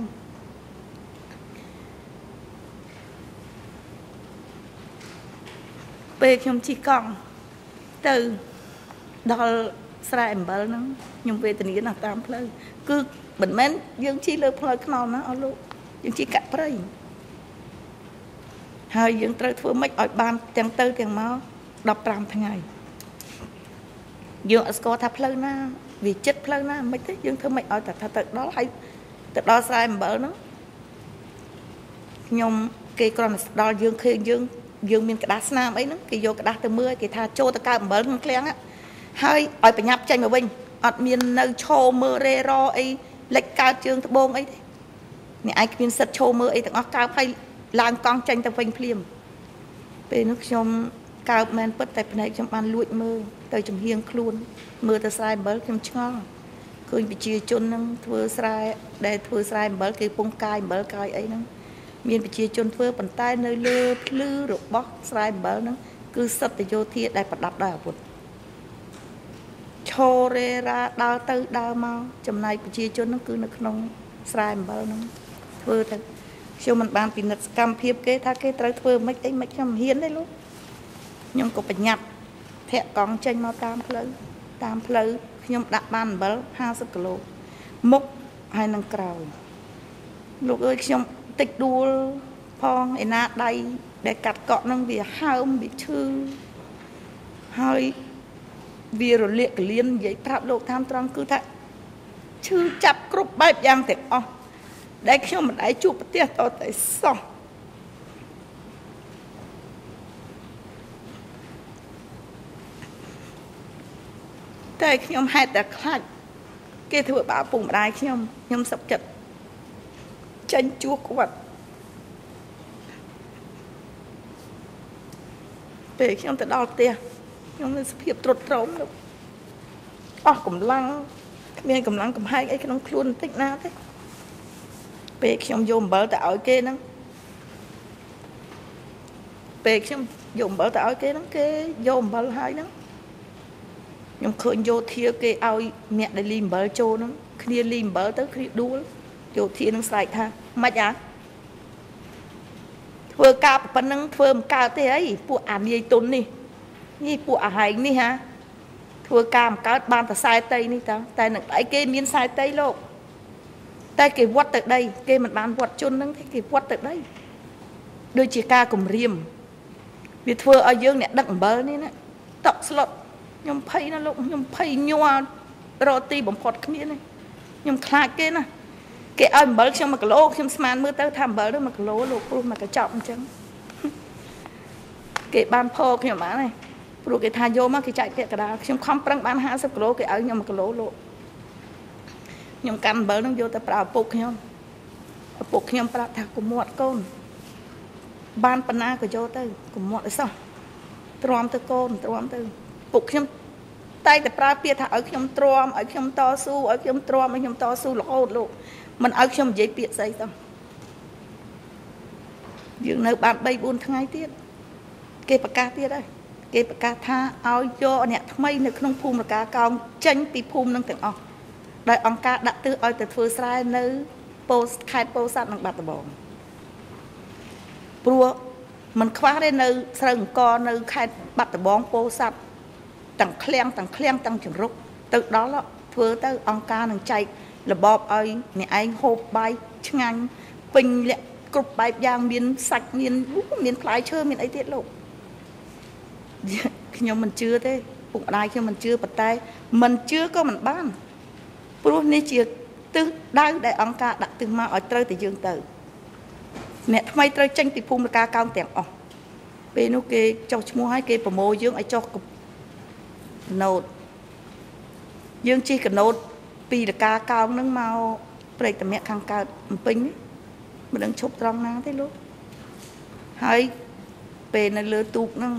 pe khi ông chỉ còn từ đó sai em bảo nó nhưng về tình nghĩa là tam plei cứ bình mến dương chi lơ plei non nó ở luôn dương chi cắt plei hai dương trời thưa mấy ở ban tiền tư tiền máu đọc làm tháng ngày dương ở score tháp plei na vì chết plei na mấy thế dương thưa mấy ở thật đó hay thật đó sai em bảo nó nhưng cái con đó dương khi dương miền cái đá nam ấy nó cái vô cái đá từ mưa cái tha trôi từ cao bờ nó clean á hơi ở phải nhập tranh mà bình ở miền nơi trôi mưa rê ro ấy lệch cao trường từ bông ấy này ai miền sật trôi mưa ấy từ ngõ cao hay lang con tranh từ bình phim ពេលនោះខ្ញុំកើតមែនពិតតែផ្នែកខ្ញុំបានលួចមើលទៅចំហៀងខ្លួនមើលទៅស្រែអំបិលខ្ញុំឆ្ងល់ឃើញប្រជាជននឹងធ្វើស្រែដែលធ្វើស្រែអំបិលគេពងកាយអំបិលកាយអីហ្នឹងមានប្រជាជនធ្វើប៉ុន្តែនៅលើភ្លឺរបស់ស្រែអំបិលហ្នឹងគឺសិទ្ធិយោធាដែលប្រដាប់ដោយអាវុធឈររេរ៉ាដើរទៅដើរមកចំណែកប្រជាជនហ្នឹងគឺនៅក្នុងស្រែអំបិលហ្នឹងធ្វើទៅខ្ញុំមិនបានពិនិត្យសកម្មភាពគេថាគេត្រូវធ្វើមិនអីមិនខ្ញុំហ៊ានទេលោកខ្ញុំក៏ប្រញាប់ធាក់កង់ចេញមកតាមផ្លូវខ្ញុំដាក់បានអំបិល50គីឡូមុខហើយនឹងក្រោយលោកអើយខ្ញុំតិចដួលផងឯណាដៃដែលកាត់កក់នឹងវាហើមវាឈឺហើយវារលាកកលៀននិយាយប្រាប់លោកតាមត្រង់គឺថាឈឺចាប់គ្រប់បែបយ៉ាងទាំងអស់ដែលខ្ញុំមិនអាចជួបប្រទះតតែសោះតែខ្ញុំហេតុតែខ្លាចគេធ្វើបាបពុកម្ដាយខ្ញុំសឹកចិត្តចេញជួសគាត់ពេលខ្ញុំទៅដល់ផ្ទះខ្ញុំមានសភាពទ្រុឌទ្រោមលោកអស់កម្លាំងគ្មានកម្លាំងកំហែងអីក្នុងខ្លួនបន្តិចណាទេពេលខ្ញុំយកអំបិលទៅឲ្យគេហ្នឹងគេយកអំបិលហើយហ្នឹងខ្ញុំឃើញយោធាគេឲ្យអ្នកដែលលីអំបិលចូលហ្នឹងគ្នាលីអំបិលទៅគ្នាដួលយោធានឹងស្រែកថាម៉េចធ្វើការប៉ុណ្ណឹងធ្វើមិនកើតទេអីពួកអានាយទុននេះពួកអាហែងនេះហាធ្វើការមិនកើតបានតែខ្សែតីនេះតើតែនឹងដៃគេមានខ្សែតីលោកតែគេវត្តទៅដីគេមិនបានវត្តជន់ហ្នឹងទេគេវត្តទៅដីដូចជាការគំរាមវាធ្វើឲ្យយើងអ្នកដឹកអំបិលនេះណាតក់ស្លុតខ្ញុំភ័យណាលោកខ្ញុំភ័យញ័ររកទីបំផុតគ្មានទេខ្ញុំខ្លាចគេណាគេឲ្យអំបិលខ្ញុំ1គីឡូខ្ញុំស្មានមើលទៅថាអំបិលនោះ1គីឡូលោកព្រោះមកកញ្ចប់អញ្ចឹងគេបានផកខ្ញុំបានហើយព្រោះគេថាយកមកគេចែកពាក្យកដាលខ្ញុំខំប្រឹងបាន50គីឡូគេឲ្យខ្ញុំ1គីឡូលោកខ្ញុំកាន់អំបិលនឹងយកទៅប្រើឪពុកខ្ញុំប្រាប់ថាកុំមាត់កូនបានប៉ុណ្ណាក៏យកទៅកុំមាត់អីសោះទ្រាំទៅកូនទ្រាំទៅពុកខ្ញុំតែប្រើពាក្យថាឲ្យខ្ញុំទ្រាំឲ្យខ្ញុំតស៊ូឲ្យខ្ញុំទ្រាំឲ្យខ្ញុំតស៊ូរហូតលោកមិនឲ្យខ្ញុំនិយាយពាក្យស្អីសោះយើងនៅបាន3-4ថ្ងៃទៀតគេប្រកាសទៀតហើយគេប្រកាសថាឲ្យយកអ្នកថ្មីនៅក្នុងភូមិរកាកោងចេញពីភូមិនឹងទាំងអស់ដោយអង្គការដាក់ទិសឲ្យទៅធ្វើស្រែនៅខេត្តពោធិ៍សាត់និងបាត់ដំបងព្រោះมันខ្វះទេនៅស្រូវអង្គរនៅខេត្តបាត់ដំបងពោធិ៍សាត់ទាំងឃ្លាំងទាំងជ្រុកទៅដល់ធ្វើទៅអង្គការនឹងចែករបបឲ្យអ្នកឯងហូបបាយឆ្ងាញ់ពេញលក្ខគ្រប់បែបយ៉ាងមានសាច់មានផ្លែឈើមានអីទៀតលោកខ្ញុំមិនជឿទេពុកម្ដាយខ្ញុំមិនជឿប៉ុន្តែមិនជឿក៏មិនបានព្រោះនេះជាទិសដៅដែលអង្គការដាក់ទិសមកឲ្យត្រូវតែយើងទៅអ្នកថ្មីត្រូវចេញពីភូមិរកាកោងទាំងអស់ពេលនោះគេចុះឈ្មោះឲ្យគេប្រមូលយើងឲ្យចុះកណូតយើងជិះកណូតពីរកាកោងនឹងមកព្រែកតម្រាក់ខាងកើតភ្នំពេញមិនដឹងឈប់ត្រង់ណាទេលោកហើយពេលនៅលើទូកហ្នឹង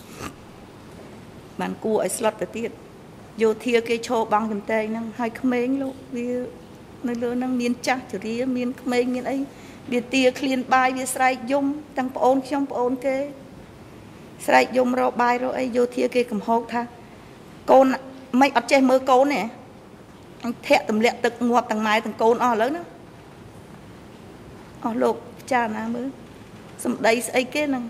បានគួរឲ្យស្លុតទៅទៀតយោធាគេឈរបង់ចំតែងហ្នឹងហើយក្មេងលោកវានៅលើហ្នឹងមានចាស់ជរាមានក្មេងមានអីវាទាឃ្លានបាយវាស្រែកយំទាំងប្អូនខ្ញុំប្អូនគេស្រែកយំរកបាយរកអីយោធាគេកំហុសថាកូនមិនអត់ចេះមើលកូនទេធាក់ទម្លាក់ទឹកងាប់ទាំងម៉ែទាំងកូនអស់ឥឡូវណាអស់លោកពិចារណាមើលសម្ដីស្អីគេហ្នឹង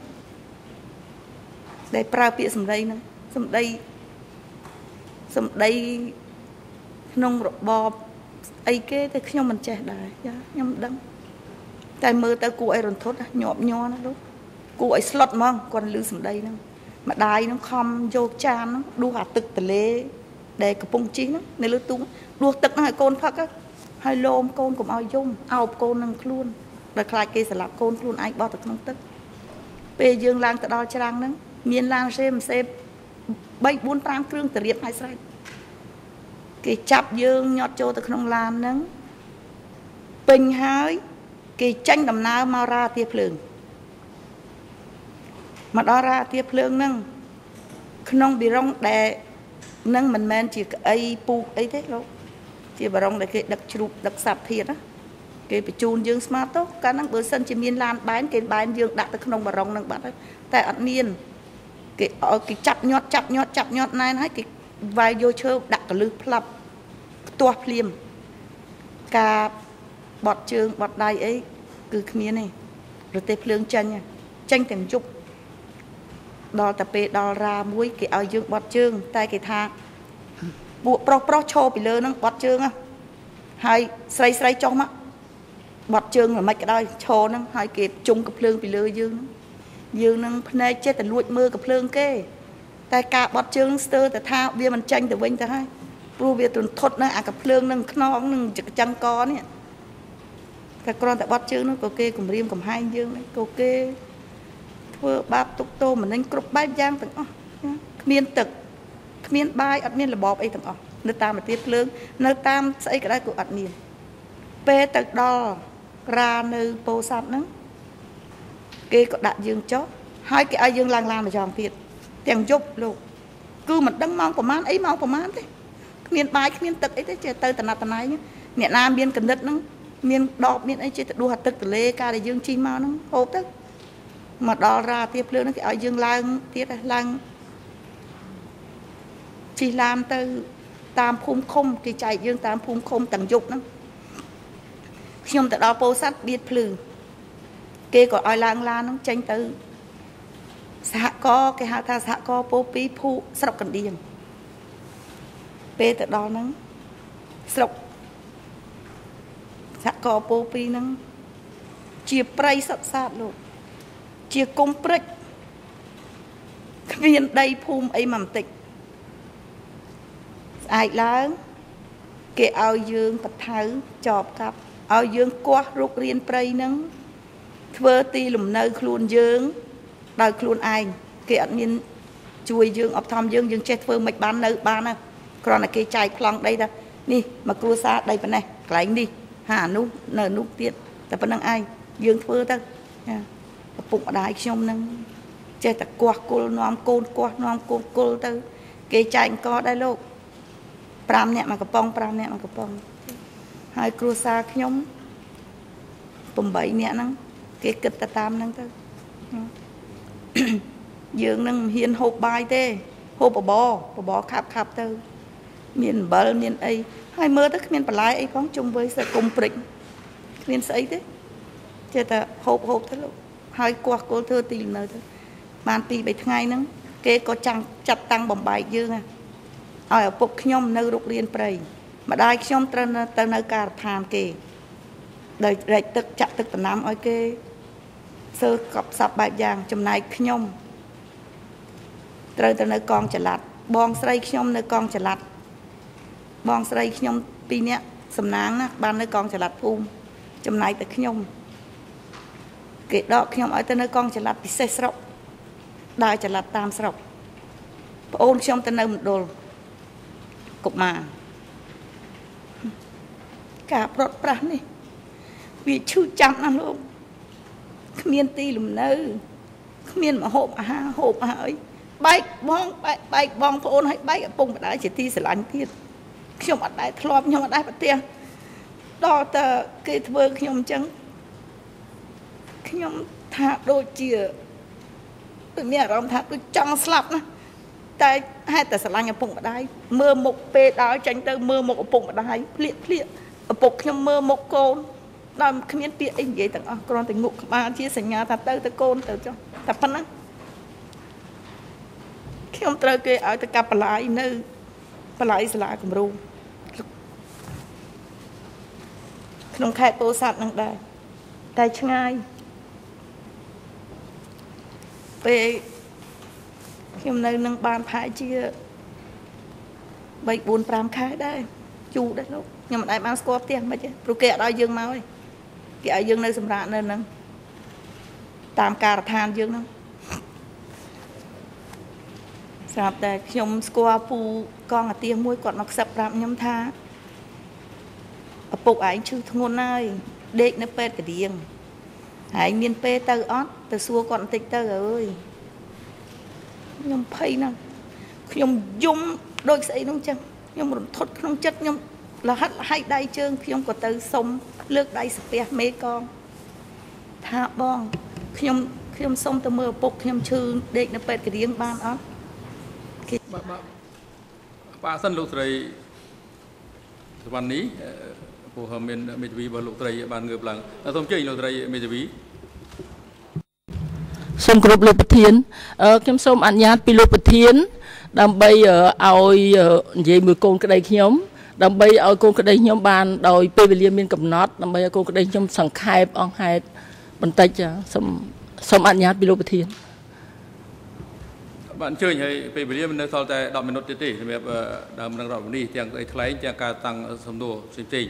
ដែលប្រើពាក្យសម្ដីហ្នឹងសម្ដីក្នុងរបបអីគេតែខ្ញុំមិនចេះដែរចាខ្ញុំមិនដឹងតែមើលទៅគួរឲ្យរន្ធត់ញាប់ញ័រណាលោកគួរឲ្យស្លុតហ្មងគាត់ឮសម្ដីហ្នឹងម្ដាយហ្នឹងខំយកចានហ្នឹងដួសអាទឹកទលេដែលកំពុងជីហ្នឹងនៅលើទូកដួសទឹកហ្នឹងឲ្យកូនផឹកហើយលោមកូនកុំឲ្យយំអោបកូននឹងខ្លួនដល់ខ្លាចគេស្លាប់កូនខ្លួនឯងបោះទៅក្នុងទឹកពេលយើងឡើងទៅដល់ច្រាំងហ្នឹងមានឡានសេមសេ3 4 5គ្រឿងទៅរៀបឲ្យស្រេចគេចាប់យើងញាត់ចូលទៅក្នុងឡានហ្នឹងពេញហើយគេចាញ់ដំណើរមករាទាភ្លើង mà đó ra tiếp lương nâng không bị rong đè nâng mình men chỉ ấy pu ấy thế luôn chỉ bà rong để cái đặc chụp đặc sạp thiệt á cái bị chun dương smart tốt cái năng bữa sân chỉ miên lan bán cái bán dương đặt tới không bà rong nâng bạn đấy tại ăn miên cái chặt nhọt này hay cái vài vô chơi đặt cái lư plap tua phim cả bọt trường bọt đai ấy cứ miên này rồi tiếp lương chân tiền chụp đo tập pe đo ra muối cái ao dương bọt chương tay cái thang bộ pro cho bị lơ nó bọt chương á hai say cho mắt bọt chương là mấy cái đây cho nó hai cái chung cặp lương bị lơ dương nó này chết từ lụi mưa cặp lương kê tay cả bọt chương sơ từ thao bia mình tranh từ bên từ hai pro bia tuần thốt nó cặp lương nó non nó chực chân co nè cái con tại bọt chương nó có kê cùng riêng cùng hai dương đấy có kê vừa bạp tục tô mà nên cướp bát giang từng miên tực miên bài ở miên là bọp ấy từng nơi ta mà tiếp lương nơi tam xây cái đây của ở miên pe tực đo ra nơi bồ sạp nắng kê có đại dương chó hai cái ai dương lang mà tròn thiệt tiền giúp luôn cứ mình đăng mong của man ấy mong của man thế miên bài miên tực ấy thế chơi tơi tận này nhá miền nam miên cần đất nắng miên đọp miên ấy chơi đua hạt tực từ lê ca để dương chi mau nắng hộp tức mà đo ra tiếp lương nó cái ở dương lang tiết lang chỉ làm từ tam phum không thì chạy dương tam phum không tầng dục nó khi ông tại đó bố sát biết lương kê có ai lang la nó tranh từ xã co cái hạ tha xã co bố pi phu sọc cần điền pe tại đó nó sọc xã co bố pi nó chia pray sập sát luôn chia công prích viên đây phum ấy mầm tịch ai lớn cái ao dương bạch thấu chọp cặp ao dương qua rút riêng prey nắng thưa ti lùm nơi khuôn dương đời khuôn ai cái ăn miên chui dương ập thom dương chết thưa mạch bán nơi bán nè còn là cái chai plong đây đó đi mà cua xa đây bên này lạnh đi hà nút nở nút tiết tập bên ai dương thưa ta bụng đại trong nâng chơi ta quạt cô nom côn quạt nom cô tới cái chanh có đây luôn pram nè mà cái pong pram nè mà cái pong hai cua xa nhóm bầm bậy nè nâng cái kịch ta tam nâng tới dương nâng hiền hộp bài tê hộp bò khắp tới miền bờ miền ấy hai mơ tới miền bờ lái ấy phóng chung với sẽ cùng prịnh miền ấy thế chơi ta hộp thế luôn hai qua cô thưa tìm nơi thôi bàn tì bảy ngày nữa kế có chăng chặt tăng bầm bài dương ở phục nhom nơi rục liên prey mà đai nhom từ nơi cà phàn kề đời rạch tức chặt tức từ năm ở kê sơ cọp sập bài giang trong này nhom từ nơi con chả lạt bong sấy nhom nơi con chả lạt bong sấy nhom pi nè sầm náng á ban nơi con chả lạt phum trong này từ nhom cái đó khi ông ở tới nơi con chỉ là bị xe sọc đại chỉ là tam sọc ôn trong tới nơi một đồ cục mà cả bọt prang này vì chưa chăm ăn luôn miên ti lùm nơi miên mà hộp ấy bay bong ôn hay bay ở bông đại chỉ ti sẽ lạnh tiết khi ông ở đại thọp nhưng mà đại bát tiền đó ta cái thưa khi ông trắng nhóm thả đôi chia tụi mẹ ông thả đôi trăng slap nè tại hai ta sẽ làm nhà bụng ở đây mưa một pe đó tránh tới mưa một ở bụng ở đây liệt ở bụng nhóm mưa một côn làm không biết việc anh vậy tặng con tình ngủ mà chia sẻ nhà ta tới côn tới cho tập phân á khi ông tới kia ở tới cặp lại nơi lại sẽ lại cùng ru không khai tô sạt năng đây tay chân ai về khi nơi nâng bàn phải chia 3-4-5 khai đây chu đấy lúc nhưng mà đại mang score tiền mà chứ rồi kẹt ở dương máu kẹt ở dương nơi sầm rạn nên nâng tam cà than dương nâng sạp tại nhom score pu con ở tiền muối còn nó sập rạm nhom tha ở bụng ảnh chư thôn ơi đệm nó pet cái điên hãy miên pe tơ ót tơ xua còn tịch tơ ơi nhom phay năng nhom dung đôi sấy nông chân nhom thốt nông chất nhom là hắt hay đai trơn nhom có từ sông lược đai spe mê con thả bong nhom sông từ mưa bục nhom chư để nó bệt cái riêng ban đó bà sân lục trờiวันนี้ผู้ทำเป็นเมตวีบรรลุตรัยบานเงือบหลังสมเจริญลตรัยเมตวีสมกรุบลูกประเทียนខ្ញុំសូមអនុញ្ញាតពីលោកប្រធានដើម្បីឲ្យនិយាយមួយកូនក្តីខ្ញុំដើម្បីឲ្យកូនក្តីខ្ញុំបានដោយពេលវេលាមានកំណត់ដើម្បីឲ្យកូនក្តីខ្ញុំសង្ខេបអង្គហេតុបន្តិចសូមអនុញ្ញាតពីលោកប្រធាន bạn chơi hay về bây giờ mình sau tại đọc mình nốt tiết thì mình đang đọc đi tiếng cái thay tiếng ca tăng sầm đồ trình trình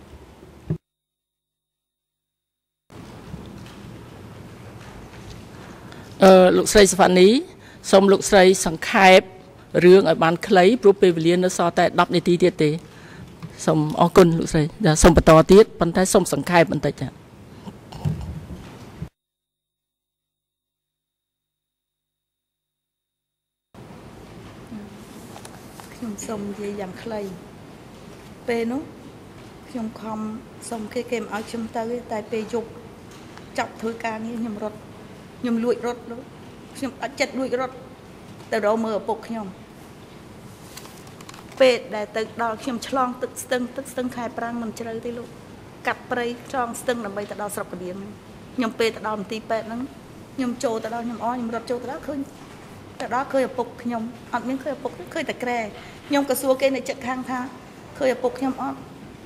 លោកស្រីសវណ្ណីសូមលោកស្រីសង្ខេបរឿងឲ្យបានខ្លីព្រោះពេលវេលានៅសល់តែ10នាទីទៀតទេសូមអរគុណលោកស្រីសូមបន្តទៀតប៉ុន្តែសូមសង្ខេបបន្តិចចា៎ខ្ញុំសូមនិយាយយ៉ាងខ្លីពេលនោះខ្ញុំខំសូមគេមិនឲ្យខ្ញុំទៅតែពេលយប់ចាប់ធ្វើការងារខ្ញុំរត់ខ្ញុំលួចរត់លោកខ្ញុំអត់ចិត្តលួចរត់ទៅរកមើលឪពុកខ្ញុំពេលដែលទៅដល់ខ្ញុំឆ្លងទឹកស្ទឹងខែប្រាំងមិនជ្រៅទេលោកកាត់ព្រៃឆ្លងស្ទឹងដើម្បីទៅដល់ស្រុកកណ្ដៀងខ្ញុំពេលទៅដល់មន្ទីរពេទ្យហ្នឹងខ្ញុំចូលទៅដល់ខ្ញុំរត់ចូលទៅដល់ឃើញទៅដល់ឃើញឪពុកខ្ញុំអត់មានឃើញឪពុកឃើញតែក្រែខ្ញុំក៏សួរគេនៅចិត្តខាងថាឃើញឪពុកខ្ញុំអត់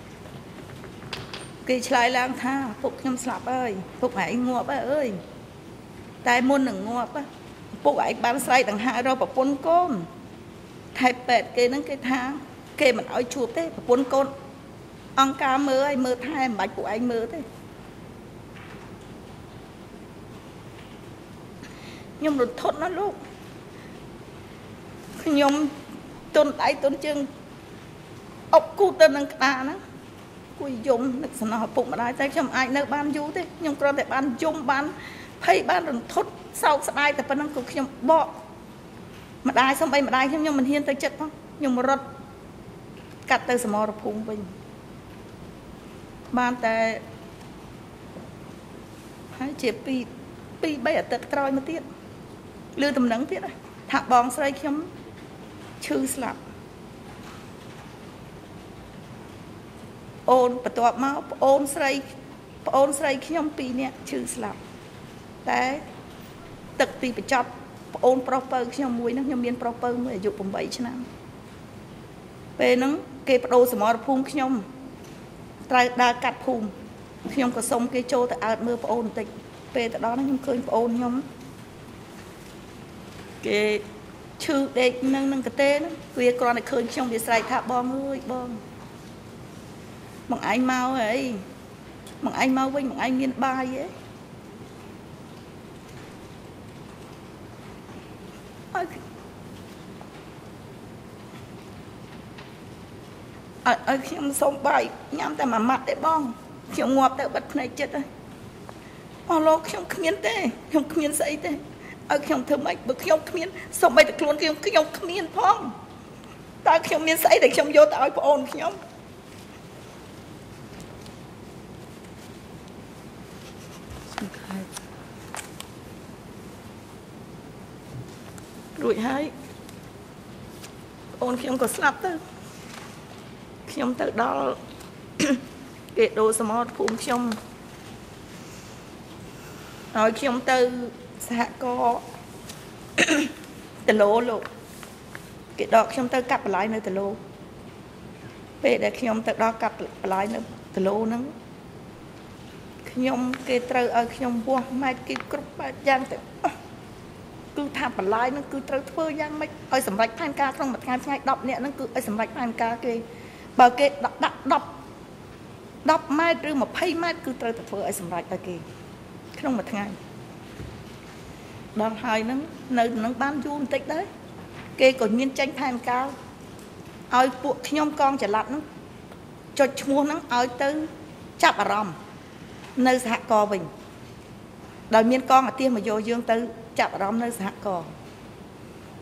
គេឆ្លើយឡើងថាឪពុកខ្ញុំស្លាប់ហើយឪពុកឯងងាប់ហើយអើយតែមុននឹងងាប់ឪពុកឯងបានស្រែកដង្ហែរកប្រពន្ធកូនថៃពេទ្យគេហ្នឹងគេថាគេមិនអោយជួបទេប្រពន្ធកូនអង្គការមើលឲ្យមើលថែមិនបាច់ពួកឯងមើលទេខ្ញុំរត់ធត់ណាស់លោកខ្ញុំទុនដៃទុនជើងអុកគូទៅនឹងក្តារហ្នឹងគួយយំនឹកសំណោះឪពុកម្ដាយតែខ្ញុំអាចនៅបានយូរទេខ្ញុំគ្រាន់តែបានយំបានភ័យបានរន្ធត់សោកស្ដាយតែប៉ុណ្ណឹងក៏ខ្ញុំបកម្ដាយសំបីម្ដាយខ្ញុំមិនហ៊ានទៅចិត្តផងខ្ញុំរត់កាត់ទៅសមរភូមិវិញបានតែហើយជា2 3អាទិត្យក្រោយមកទៀតលឺដំណឹងទៀតថាបងស្រីខ្ញុំឈឺស្លាប់អូនបន្ទាប់មកប្អូនស្រីខ្ញុំ2នាក់ឈឺស្លាប់តែទឹកទីបញ្ចប់ប្អូនប្រុសពៅខ្ញុំមួយហ្នឹងខ្ញុំមានប្រុសពៅមួយអាយុ8ឆ្នាំពេលហ្នឹងគេបដូរសមរភូមិខ្ញុំត្រូវដើរកាត់ភូមិខ្ញុំក៏សុំគេចូលទៅអើតមើលប្អូនបន្តិចពេលទៅដល់ខ្ញុំឃើញប្អូនខ្ញុំគេឈឺដេកនឹងកទេហ្នឹងវាគ្រាន់តែឃើញខ្ញុំវាស្រែកថាបងអើយបងឯងមកហើយបងឯងមកវិញបងឯងមានបាយទេឲ្យខ្ញុំសុំបាយញ៉ាំតែមួយម៉ាត់ទេបងខ្ញុំងាប់ទៅបិទភ្នែកចិត្តហើយអស់លោកខ្ញុំគ្មានទេខ្ញុំគ្មានស្អីទេឲ្យខ្ញុំធ្វើម៉េចបើខ្ញុំគ្មានសុំបីតែខ្លួនខ្ញុំគ្មានផងតើខ្ញុំមានស្អីដែលខ្ញុំយកទៅឲ្យប្អូនខ្ញុំរួចហើយអូនខ្ញុំក៏ស្លាប់ទៅខ្ញុំទៅដល់គេដូរសមរភូមិខ្ញុំឲ្យខ្ញុំទៅសហករណ៍តឡូលោកគេដកខ្ញុំទៅកាប់បន្លាយនៅតឡូពេលដែលខ្ញុំទៅដល់កាប់បន្លាយនៅតឡូហ្នឹងខ្ញុំគេត្រូវឲ្យខ្ញុំវាស់ម៉ែត្រគេគ្រប់បែបយ៉ាងទៅគឺថាបន្លាយហ្នឹងគឺត្រូវធ្វើយ៉ាងម៉េចឲ្យសម្រេចផែនការក្នុងមួយថ្ងៃ10នាក់ហ្នឹងគឺឲ្យសម្រេចផែនការគេបើគេដាក់10ម៉ែត្រឬ20ម៉ែត្រគឺត្រូវតែធ្វើឲ្យសម្រេចឲ្យគេក្នុងមួយថ្ងៃដល់ហើយហ្នឹងនៅនឹងបានយូរបន្តិចដែរគេក៏មានចេញផែនការឲ្យពួកខ្ញុំកងចល័តហ្នឹងចុចឈ្មោះហ្នឹងឲ្យទៅចាប់អារម្មណ៍នៅសហគមន៍វិញដោយមានកងអាទិសមកយកយើងទៅចាប់អារម្មណ៍នៅសហគមន៍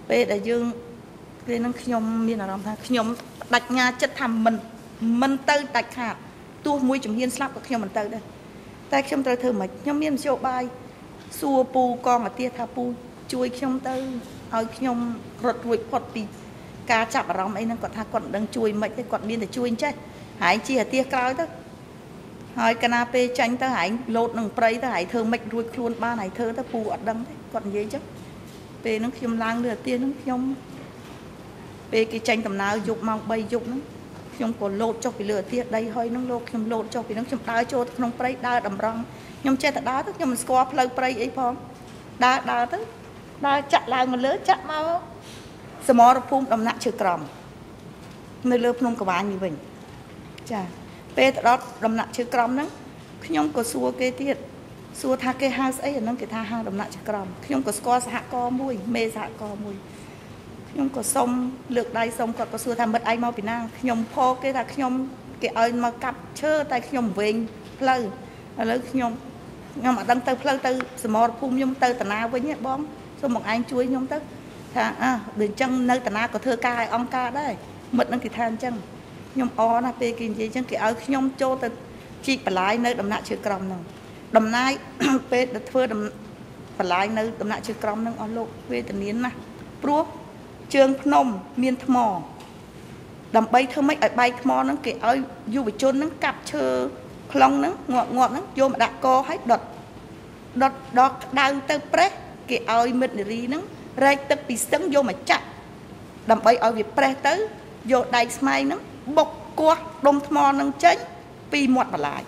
ពេលដែលយើងពេលហ្នឹងខ្ញុំមានអារម្មណ៍ថាខ្ញុំដាច់ញ៉ាចិត្តថាមិនទៅដាច់ខាតទោះមួយជំហានស្លាប់ក៏ខ្ញុំមិនទៅដែរតែខ្ញុំត្រូវធ្វើម៉េចខ្ញុំមានមធ្យោបាយសួរពូកងអាទិថាពូជួយខ្ញុំទៅឲ្យខ្ញុំរត់រួចផុតពីការចាប់អារម្មណ៍អីហ្នឹងគាត់ថាគាត់មិនដឹងជួយមិនទេគាត់មានតែជួយចេះហើយជាអាទិក្រោយទៅហើយកណាពេលចាញ់ទៅហែងលោតនឹងព្រៃទៅហែងធ្វើម៉េចរួចខ្លួនបានហែងធ្វើទៅពូអត់ដឹងទេគាត់និយាយចឹងពេលហ្នឹងខ្ញុំឡើងលើអាទិហ្នឹងខ្ញុំពេលគេចាញ់ដំណើរយប់ម៉ោង3យប់ហ្នឹងខ្ញុំក៏លោតចុះពីលើអាទិដីហើយហ្នឹងលោកខ្ញុំលោតចុះពីហ្នឹងខ្ញុំដើរចូលក្នុងព្រៃដើរតម្រង់ខ្ញុំចេះតែដើរទៅខ្ញុំមិនស្គាល់ផ្លូវព្រៃអីផងដើរទៅដើរចាក់ឡើងមកលើចាក់មកសមរភូមិដំណាក់ឈើក្រំនៅលើភ្នំកវាញនេះវិញចាពេលទៅដល់ដំណាក់ឈើក្រំហ្នឹងខ្ញុំក៏សួរគេទៀតសួរថាគេហៅស្អីអាហ្នឹងគេថាហៅដំណាក់ឈើក្រំខ្ញុំក៏ស្គាល់សហគមន៍មួយមេសហគមន៍មួយខ្ញុំក៏សុំលើកដៃសុំគាត់ក៏សួរថាមិត្តឯងមកពីណាខ្ញុំផកគេថាខ្ញុំគេឲ្យមកកាប់ឈើតែខ្ញុំវិញផ្លូវឥឡូវខ្ញុំអត់ដឹងទៅផ្លូវទៅសមរភូមិខ្ញុំទៅតាណាវិញបងសូមមកឯងជួយខ្ញុំទៅថាដូចអញ្ចឹងនៅតាណាក៏ធ្វើការឲ្យអង្គការដែរមិត្តនឹងគេថាអញ្ចឹងខ្ញុំអរណាពេលគេនិយាយអញ្ចឹងគេឲ្យខ្ញុំចូលទៅជីកបន្លាយនៅដំណាក់ឈើក្រំហ្នឹងដំណាយពេលទៅធ្វើបន្លាយនៅដំណាក់ឈើក្រំហ្នឹងអស់លោកវេទនាណាស់ព្រោះជើងភ្នំមានថ្មដើម្បីធ្វើម៉េចឲ្យបែកថ្មហ្នឹងគេឲ្យយុវជនហ្នឹងកាប់ឈើខ្លងហ្នឹងងាប់ហ្នឹងយកមកដាក់កឲ្យដុតដល់ក្តៅទៅប្រេះគេឲ្យមិត្តនារីហ្នឹងរែកទឹកពីស្ទឹងយកមកចាក់ដើម្បីឲ្យវាប្រេះទៅយកដែកស្មៃហ្នឹងបុកគាស់ដុំថ្មហ្នឹងចេញពីមាត់បន្លាយ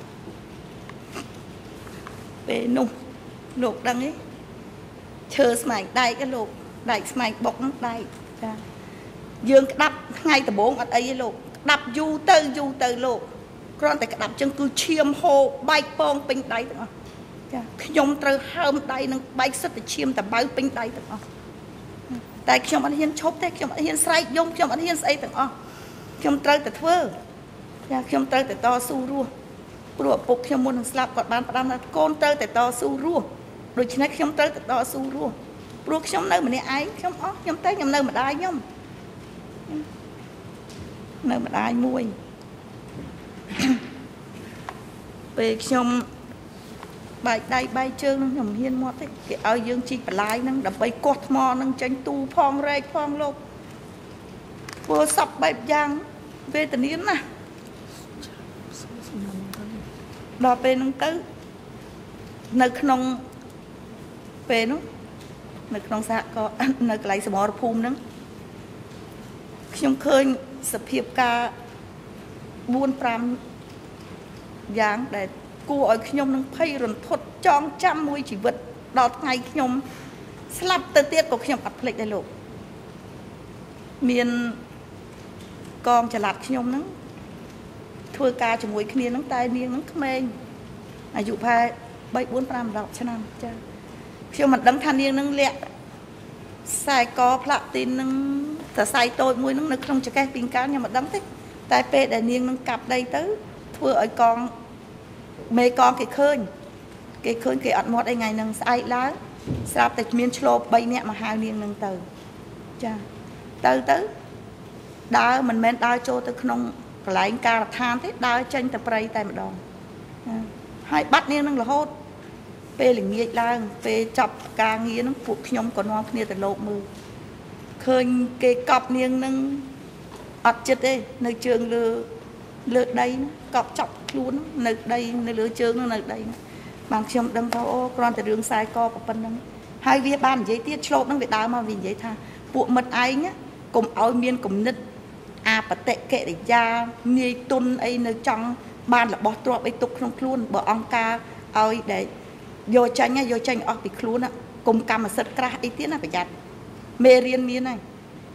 ពេលនោះលោកដឹងទេឈើស្មៃដែកលោកដែកស្មៃបុកហ្នឹងដែកចាយើងក្តាប់ថ្ងៃដំបូងអត់អីទេលោកក្តាប់យូរទៅលោកគ្រាន់តែក្តាប់ចឹងគឺឈាមហូរបែកពងពេញដៃទាំងអស់ចាខ្ញុំត្រូវហើមដៃនឹងបែកសិតតែឈាមតបៅពេញដៃទាំងអស់តែខ្ញុំអត់ហ៊ានឈប់ទេខ្ញុំអត់ហ៊ានស្រែកយំខ្ញុំអត់ហ៊ានស្អីទាំងអស់ខ្ញុំត្រូវតែធ្វើចាខ្ញុំត្រូវតែតស៊ូរស់ព្រោះឪពុកខ្ញុំមុននឹងស្លាប់គាត់បានផ្ដាំថាកូនត្រូវតែតស៊ូរស់ដូច្នេះខ្ញុំត្រូវតែតស៊ូរស់ព្រោះខ្ញុំនៅម្នាក់ឯងខ្ញុំអស់ខ្ញុំទៅខ្ញុំនៅម្ដាយខ្ញុំនៅម្ដាយមួយពេលខ្ញុំបែកដៃបែកជើងនឹងខ្ញុំហ៊ានមកទេគេឲ្យយើងជីកបន្លាយហ្នឹងដើម្បីគាស់ថ្មហ្នឹងចេញទូផងរែកផងលោកធ្វើសពបែបយ៉ាងវេទនាណាស់ដល់ពេលហ្នឹងទៅនៅក្នុងពេលនោះនៅក្នុងសហគមន៍នៅកន្លែងសមរភូមិហ្នឹងខ្ញុំឃើញសភាពការ 4-5 យ៉ាងដែលគួរឲ្យខ្ញុំនឹងភ័យរន្ធត់ចងចាំមួយជីវិតដល់ថ្ងៃខ្ញុំស្លាប់ទៅទៀតក៏ខ្ញុំអត់ភ្លេចដែរលោកមានកងចល័តខ្ញុំហ្នឹងធ្វើការជាមួយគ្នាហ្នឹងតែនាងហ្នឹងក្មេងអាយុប្រហែល 3-4-5-10 ឆ្នាំចាខ្ញុំមិនដឹងថានាងហ្នឹងលាក់ខ្សែកផ្លាក់ទីនហ្នឹងសរសៃតូចមួយហ្នឹងនៅក្នុងចង្កេះពីងកាខ្ញុំមិនដឹងទេតែពេលដែលនាងហ្នឹងកាប់ដីទៅធ្វើឲ្យកងមេកងគេឃើញគេអត់មាត់អីថ្ងៃហ្នឹងស្អែកឡើងស្រាប់តែមានឆ្លប់3នាក់មកហៅនាងហ្នឹងទៅចាទៅដើរមិនមែនដើរចូលទៅក្នុងកន្លែងការដ្ឋានទេដើរចេញទៅព្រៃតែម្ដងហើយបាត់នាងហ្នឹងរហូតពេលល្ងាចឡើងពេលចាប់ការងារហ្នឹងពួកខ្ញុំក៏នាំគ្នាទៅលោកមើលឃើញគេកប់នាងហ្នឹងអត់ចិត្តទេនៅជើងលើដីកប់ចាប់ខ្លួននៅដីនៅលើជើងនៅដីបានខ្ញុំដឹងថាអូគ្រាន់តែរឿងខ្សែកប៉ុណ្្នឹងហើយវាបាននិយាយទៀតឆ្លប់ហ្នឹងវាដើរមកវានិយាយថាពួកមិត្តឯងកុំឲ្យមានគំនិតអាបតិកិរិយានាយទុនអីនៅចង់បានរបស់ទ្រព្យអីទុកក្នុងខ្លួនបើអង្គការឲ្យដែលយកចាញ់អស់ពីខ្លួនកុំកម្មសិទ្ធិក្រាស់អីទៀតណាប្រយ័ត្នមេរៀនមានហើយ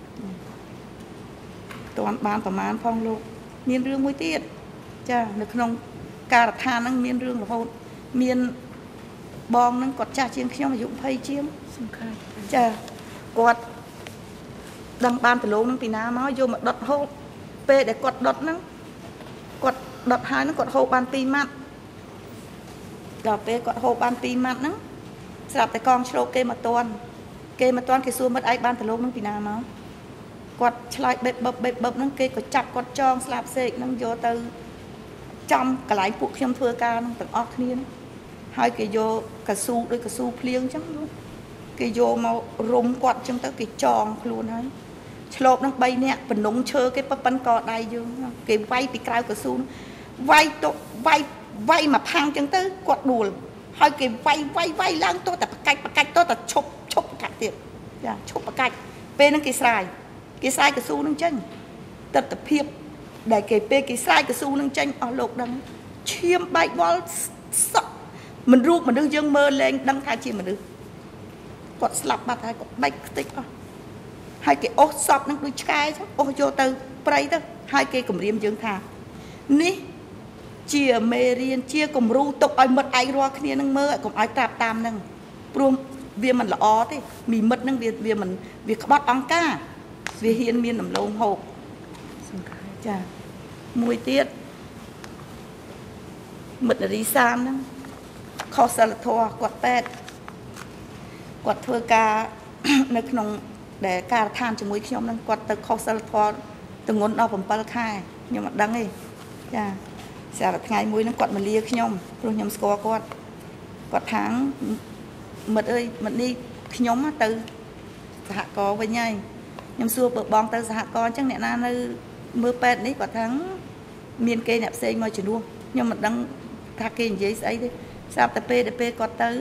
តន់បានប្រមាណផងលោកមានរឿងមួយទៀតចានៅក្នុងការដ្ឋានហ្នឹងមានរឿងរហូតមានបងហ្នឹងគាត់ចាស់ជាងខ្ញុំអាយុ20ជាងសំខាន់ចាគាត់ដឹងបានដលងហ្នឹងពីណាមកយកមកដុតហូបពេលដែលគាត់ដុតហ្នឹងគាត់ដុតហើយហ្នឹងគាត់ហូបបាន2ម៉ាត់ដល់ពេលគាត់ហូបបាន2ម៉ាត់ហ្នឹងស្រាប់តែកងឆ្លូកគេមកតន់គេមកតាន់គេសួរមិត្តឯងបានទៅលោកនឹងពីណាមកគាត់ឆ្លើយបេបបហ្នឹងគេក៏ចាប់គាត់ចងស្លាប់សេកហ្នឹងយកទៅចំកន្លែងពួកខ្ញុំធ្វើការហ្នឹងទាំងអស់គ្នាហើយគេយកកស៊ូដូចកស៊ូភ្លៀងអញ្ចឹងគេយកមករុំគាត់អញ្ចឹងទៅគេចងខ្លួនហើយឆ្លប់នឹង3នាក់បំណងឈើគេប៉ុនកដៃយើងគេវាយពីក្រៅកស៊ូវាយទៅវាយមកផាំងអញ្ចឹងទៅគាត់ដួលហើយគេវាយឡើងទៅតែបកាច់ទៅតែឈប់បកាច់ទៀតចាឈប់បកាច់ពេលហ្នឹងគេស្រាយកស៊ូនឹងចេញទិដ្ឋភាពដែលគេពេលគេស្រាយកស៊ូនឹងចេញអស់លោកដឹងឈាមបែកវល់សក់មិនរូបមនុស្សយើងមើលលែងដឹងថាជាមនុស្សគាត់ស្លាប់បាត់ហើយគាត់បែកខ្ទេចអស់ហើយគេអូសសពនឹងដូចឆ្កែចឹងអូសយកទៅព្រៃទៅហើយគេគម្រាមយើងថានេះជាមេរៀនជាគំរូទុកឲ្យមិត្តឯងរាល់គ្នានឹងមើលកុំឲ្យត្រាប់តាមនឹងព្រោះវាមិនល្អទេមីមិត្តនឹងវាក្បត់អង្គការវាហ៊ានមានដំឡូងហូបចាមួយទៀតមិត្តរីសាមហ្នឹងខុសសិលធម៌គាត់ពេទ្យគាត់ធ្វើការនៅក្នុងដែលការដ្ឋានជាមួយខ្ញុំហ្នឹងគាត់ទៅខុសសិលធម៌ទម្ងន់ដល់7ខែខ្ញុំអត់ដឹងទេចាសារថ្ងៃមួយហ្នឹងគាត់មកលាខ្ញុំព្រោះខ្ញុំស្គាល់គាត់ថាមិត្តអើយមិត្តនេះខ្ញុំទៅសហគមន៍វិញហើយខ្ញុំសួរបើបងទៅសហគមន៍អញ្ចឹងអ្នកណានៅមើលពេទ្យនេះគាត់ថាមានគេអ្នកផ្សេងមកជំនួសខ្ញុំមិនដឹងថាគេនិយាយស្អីទេស្រាប់តែពេលគាត់ទៅ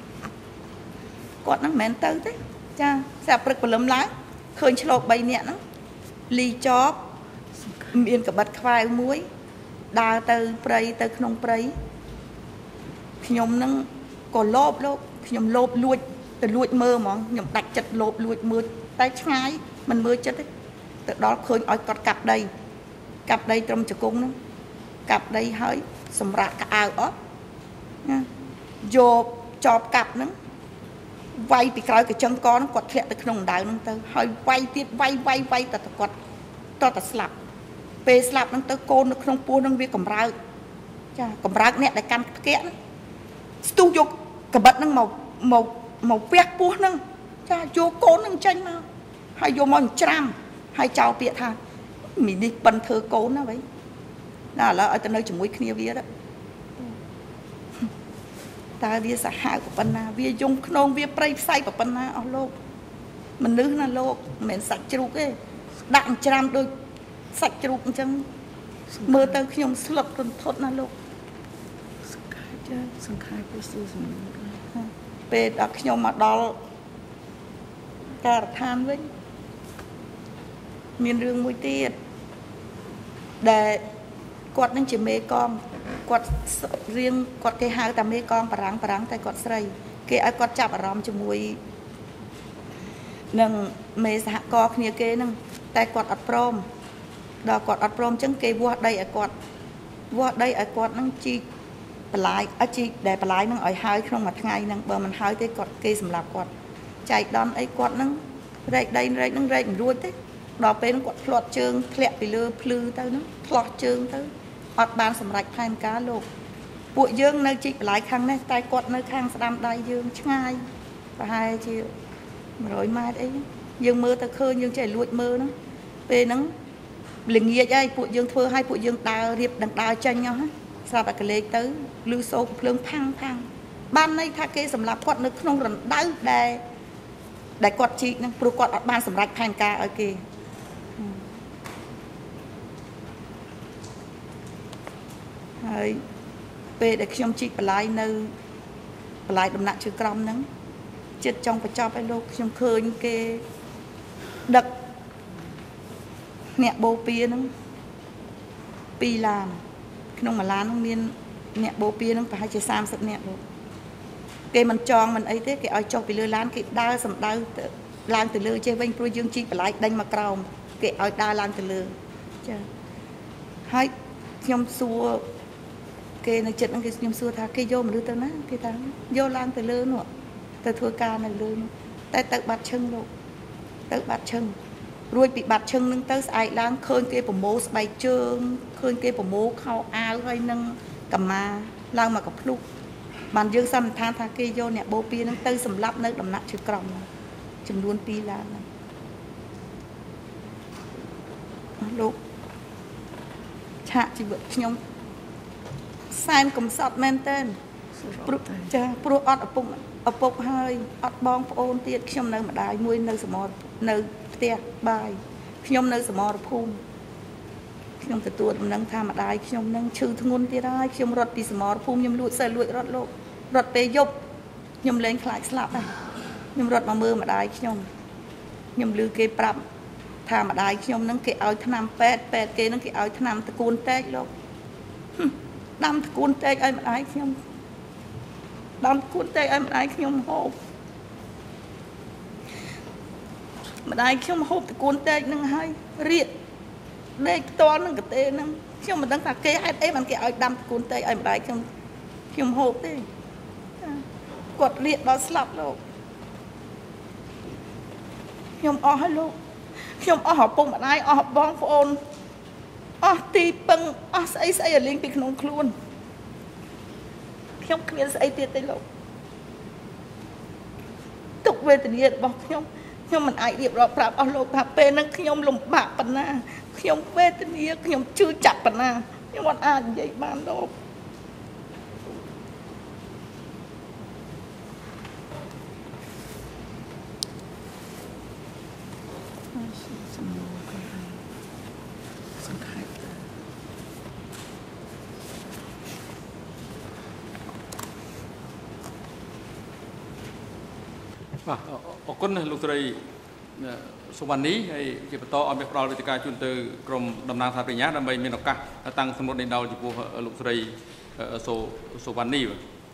គាត់ហ្នឹងមិនមែនទៅទេចាស្រាប់ព្រឹកព្រលឹមឡើងឃើញឆ្លប់3នាក់ហ្នឹងលីចប់មានកបិតខ្វែវមួយដើរទៅព្រៃទៅក្នុងព្រៃខ្ញុំហ្នឹងក៏លោភលោកខ្ញុំលោភលួចទៅលួចមើលហ្មងខ្ញុំដាច់ចិត្តលោភលួចមើលតែឆ្ងាយមិនមើលចិត្តទេទៅដល់ឃើញឲ្យគាត់កាប់ដីត្រឹមជង្គង់ហ្នឹងកាប់ដីហើយសម្រាប់កៅអៅអត់ណាយកចបកាប់ហ្នឹងវាយពីក្រោយកញ្ចឹងកហ្នឹងគាត់ធ្លាក់ទៅក្នុងដៅហ្នឹងទៅហើយវាយទៀតវាយតែគាត់តតែស្លាប់ពេលស្លាប់ហ្នឹងទៅកូននៅក្នុងពោះហ្នឹងវាកម្រើកចាកម្រើកអ្នកដែលកាន់ផ្គាក់ហ្នឹងស្ទុះយកកបិតហ្នឹងមកវះពោះហ្នឹងចាយកកូនហ្នឹងចេញមកហើយយកមកច្រាំហើយចោលពាក្យថាមីនេះប៉ិនធ្វើកូនណាវិញណាឥឡូវឲ្យទៅនៅជាមួយគ្នាវាទៅតើវាសាហាវប៉ុណ្ណាវាយំខ្នងវាប្រៃផ្សៃប៉ុណ្ណាអស់លោកមនុស្សណាលោកមិនមែនសាច់ជ្រូកទេដាក់ច្រាំដូចសាច់ជ្រូកអញ្ចឹងមើលទៅខ្ញុំស្លុតរន្ធត់ណាលោកសង្ខេបពីស៊ូសំណួរពេលដល់ខ្ញុំមកដល់ការដ្ឋានវិញមានរឿងមួយទៀតដែលគាត់នឹងជាមេកងគាត់រៀងគាត់គេហៅតែមេកងបារាំងតែគាត់ស្រីគេឲ្យគាត់ចាប់អារម្មណ៍ជាមួយនឹងមេសហករណ៍គ្នាគេហ្នឹងតែគាត់អត់ព្រមដល់គាត់អត់ព្រមអញ្ចឹងគេវាស់ដីឲ្យគាត់ហ្នឹងជីកបន្លាយជីកដែលបន្លាយហ្នឹងឲ្យហើយក្នុងមួយថ្ងៃហ្នឹងបើមិនហើយទេគាត់គេសម្លាប់គាត់ចែកដនអីគាត់ហ្នឹងរែកដីរែកហ្នឹងរែកមិនរួចទេដល់ពេលហ្នឹងគាត់ផ្លាត់ជើងធ្លាក់ពីលើភ្លឺទៅហ្នឹងផ្លោះជើងទៅអត់បានសម្រេចផែនការលោកពួកយើងនៅជីកបន្លាយខាងនេះតែគាត់នៅខាងស្ដាំដៃយើងឆ្ងាយប្រហែលជា100ម៉ែត្រអីយើងមើលទៅឃើញយើងចេះលួចមើលហ្នឹងពេលហ្នឹងល្ងាចហើយពួកយើងធ្វើឲ្យពួកយើងដើររៀបដណ្ដើរចេញអស់ស្រាប់តែកលេចទៅលឺសូរភ្លើងផាំងបានន័យថាគេសម្លាប់គាត់នៅក្នុងរណ្ដៅដែលគាត់ជីកហ្នឹងព្រោះគាត់អត់បានសម្រេចផែនការឲ្យគេហើយពេលដែលខ្ញុំជីកបន្លាយនៅបន្លាយដំណាក់ជើងក្រំហ្នឹងចិត្តចង់បញ្ចប់ឲ្យលោកខ្ញុំឃើញគេដឹកអ្នកបូព៌ាហ្នឹង2ឡានក្នុងមួយឡានហ្នឹងមានអ្នកបូព៌ាហ្នឹងប្រហែលជា30នាក់លោកគេមិនចងមិនអីទេគេឲ្យចុះពីលើឡានគេដើរសម្ដៅឡើងទៅលើចេះវិញព្រោះយើងជីកបន្លាយដេញមកក្រោមគេឲ្យដើរឡើងទៅលើចាហើយខ្ញុំសួរគេនៅចិត្តហ្នឹងគេខ្ញុំសួរថាគេយកមនុស្សទៅណាគេថាយកឡើងទៅលើនោះទៅធ្វើការនៅលើនោះតែទៅបាត់ឈឹងលោកទៅបាត់ឈឹងរួចពីបាត់ឈឹងនឹងទៅស្អែកឡើងឃើញគេប្រមូលស្បែកជើងឃើញគេប្រមូលខោអាវហើយនឹងកម្មាឡើងមកកភ្លុកបានយើងសន្និដ្ឋានថាគេយកអ្នកបូព៌ានឹងទៅសម្លាប់នៅដំណាក់ជើងក្រំចំនួន2ឡានលោកឆាកជីវិតខ្ញុំសែនកំសត់មែនតើចាព្រោះអត់ឪពុកហើយអត់បងប្អូនទៀតខ្ញុំនៅម្ដាយមួយនៅសមរនៅផ្ទះបាយខ្ញុំនៅសមរភូមិខ្ញុំទទួលដំណឹងថាម្ដាយខ្ញុំនឹងឈឺធ្ងន់ទៀតហើយខ្ញុំរត់ពីសមរភូមិខ្ញុំលួចរត់លោករត់ពេលយប់ខ្ញុំលែងខ្លាចស្លាប់ដែរខ្ញុំរត់មកមើលម្ដាយខ្ញុំឮគេប្រាប់ថាម្ដាយខ្ញុំនឹងគេឲ្យថ្នាំពេទ្យគេនឹងគេឲ្យថ្នាំតកូនតេកលោកដាំតកូនតេកឲ្យម្ដាយខ្ញុំដាំតកូនតេកឲ្យម្ដាយខ្ញុំហូបម្ដាយខ្ញុំហូបតកូនតេកនឹងហើយរៀកដេកផ្ទាល់នឹងកទេនឹងខ្ញុំមិនដឹងថាគេហេតុអីបានគេឲ្យដាំតកូនតេកឲ្យម្ដាយខ្ញុំហូបទេគាត់រៀកដល់ស្លាប់លោកខ្ញុំអស់ហើយលោកខ្ញុំអស់ឪពុកម្ដាយអស់បងប្អូនអស់ទីពឹងអស់ស្អីឲ្យលេងពីក្នុងខ្លួនខ្ញុំគ្មានស្អីទៀតទេលោកទុក្ខវេទនារបស់ខ្ញុំមិនអាចរៀបរាប់ប្រាប់អស់លោកថាពេលហ្នឹងខ្ញុំលំបាកប៉ុណ្ណាខ្ញុំវេទនាខ្ញុំជឿចាប់ប៉ុណ្ណាខ្ញុំអត់អាចនិយាយបានលោកអរគុណលោកស្រីសុវណ្ណីហើយជាបន្តឲ្យមានផ្ដល់វេទិកាជូនទៅក្រុមតំណាងសាធារណៈដើម្បីមានឱកាសតាំងសំណួរដេញដោលចំពោះលោកស្រីសុវណ្ណី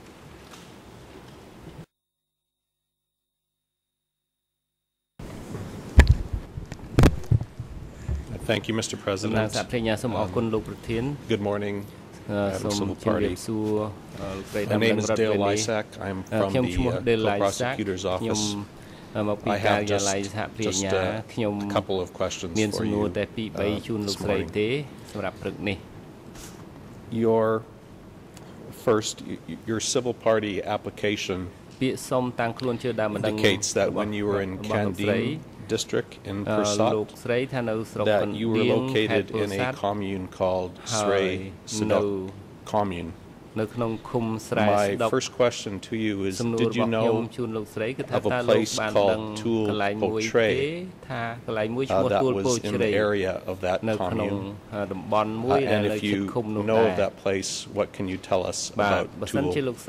Thank you, Mr. President. Good morning. Civil Party. My name is Dale Lysak. I'm from the prosecutor's office. I have just a couple of questions for you this morning. Your civil party application indicates that when you were in Kandin district in Pursat, that you were located in a commune called Srei Sadok commune. My first question to you is, did you know of a place called Tul Potre that was in the area of that commune? And if you know of that place, what can you tell us about Tul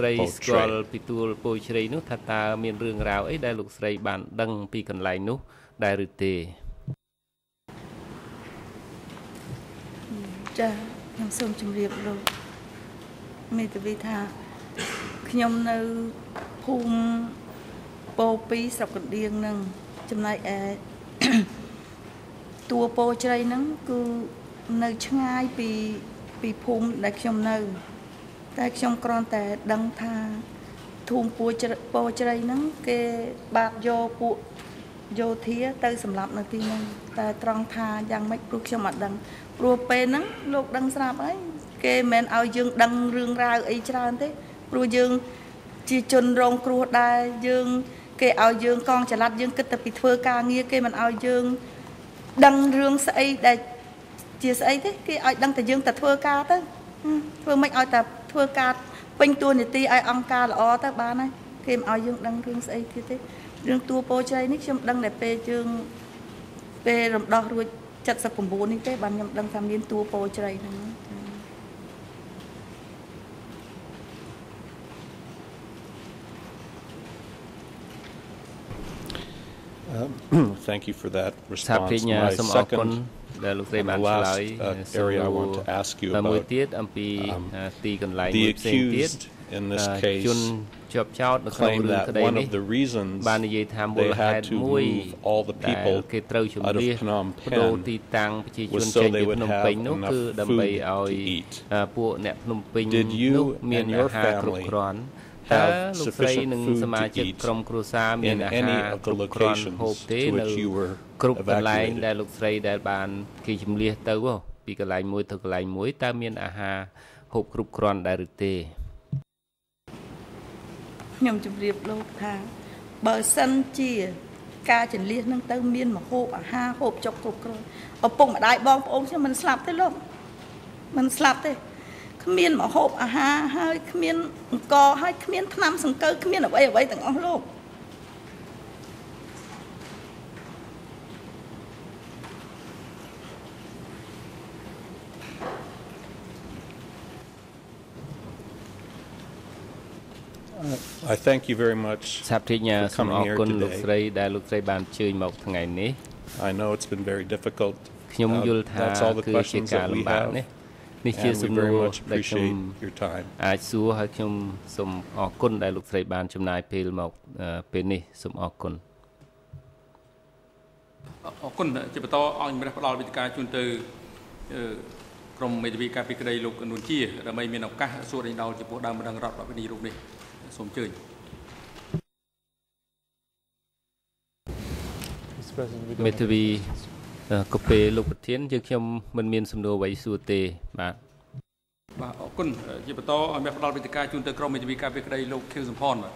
Potre? ដែរឬទេចាខ្ញុំសូមជម្រាបលោកមេធាវីថាខ្ញុំនៅភូមិពោ2ស្រុកកណ្ដៀងនឹងចំណែកឯតួពោជ្រៃហ្នឹងគឺនៅឆ្ងាយពីភូមិដែលខ្ញុំនៅតែខ្ញុំគ្រាន់តែដឹងថាភូមិពោជ្រៃហ្នឹងគេបាក់យកពួកយោធាទៅសម្រាប់នៅទីហ្នឹងតែត្រង់ថាយ៉ាងម៉េចព្រោះខ្ញុំអត់ដឹងព្រោះពេលហ្នឹងលោកដឹងស្រាប់ហើយគេមិនឲ្យយើងដឹងរឿងរ៉ាវអីច្រើនទេព្រោះយើងជាជនរងគ្រោះដែរយើងគេឲ្យយើងកងចល័តយើងគិតតែពីធ្វើការងារគេមិនឲ្យយើងដឹងរឿងស្អីដែលជាស្អីទេគេឲ្យដឹងតែយើងតែធ្វើការទៅធ្វើមិនឲ្យតែធ្វើការពេញតួនាទីឲ្យអង្គការល្អទៅបានហើយគេមិនឲ្យយើងដឹងរឿងស្អីទៀតទេរឿងតួពោជ្រៃនេះខ្ញុំដឹងតែពេលយើងពេលរំដោះរួច79នេះទេបានខ្ញុំដឹងថាមានតួពោជ្រៃហ្នឹង Thank you for that response. My second and last area I want to ask you about, the accused in this case claim that one of the reasons they had to move all the people out of Phnom Penh was so they would have enough food to eat. Did you and your family have sufficient food to eat in any of the locations to which you were evacuated? ខ្ញុំជម្រាបលោកថាបើសិនជា ca chỉnh liệt nâng tới miên mà hộp ha hộp chọc cục rồi ở bụng mà đại bong ôm cho mình slap thế luôn mình slap thế miên mà hộp ha hơi miên co hơi miên năm sừng cơ miên ở vậy từng ông luôn I thank you very much for coming here today. I know it's been very difficult. That's all the questions that we have. And we very much appreciate your time. Maybe có về lục thiên chứ không mình miền sầm đồ vậy suốt tê mà คุณยิบต่อเมื่อเราไปติดการจุนเตอร์กรมมีการไปกระไดลูกคิวสมพร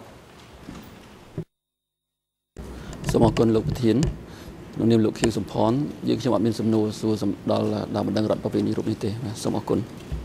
สมกุลลูกเทียนนุ่มนิ่มลูกคิวสมพรยิ่งจังหวัดมินสมโนสู่สมดอลดาวบันดังรัฐประเพณีรูปนิเตสมกุล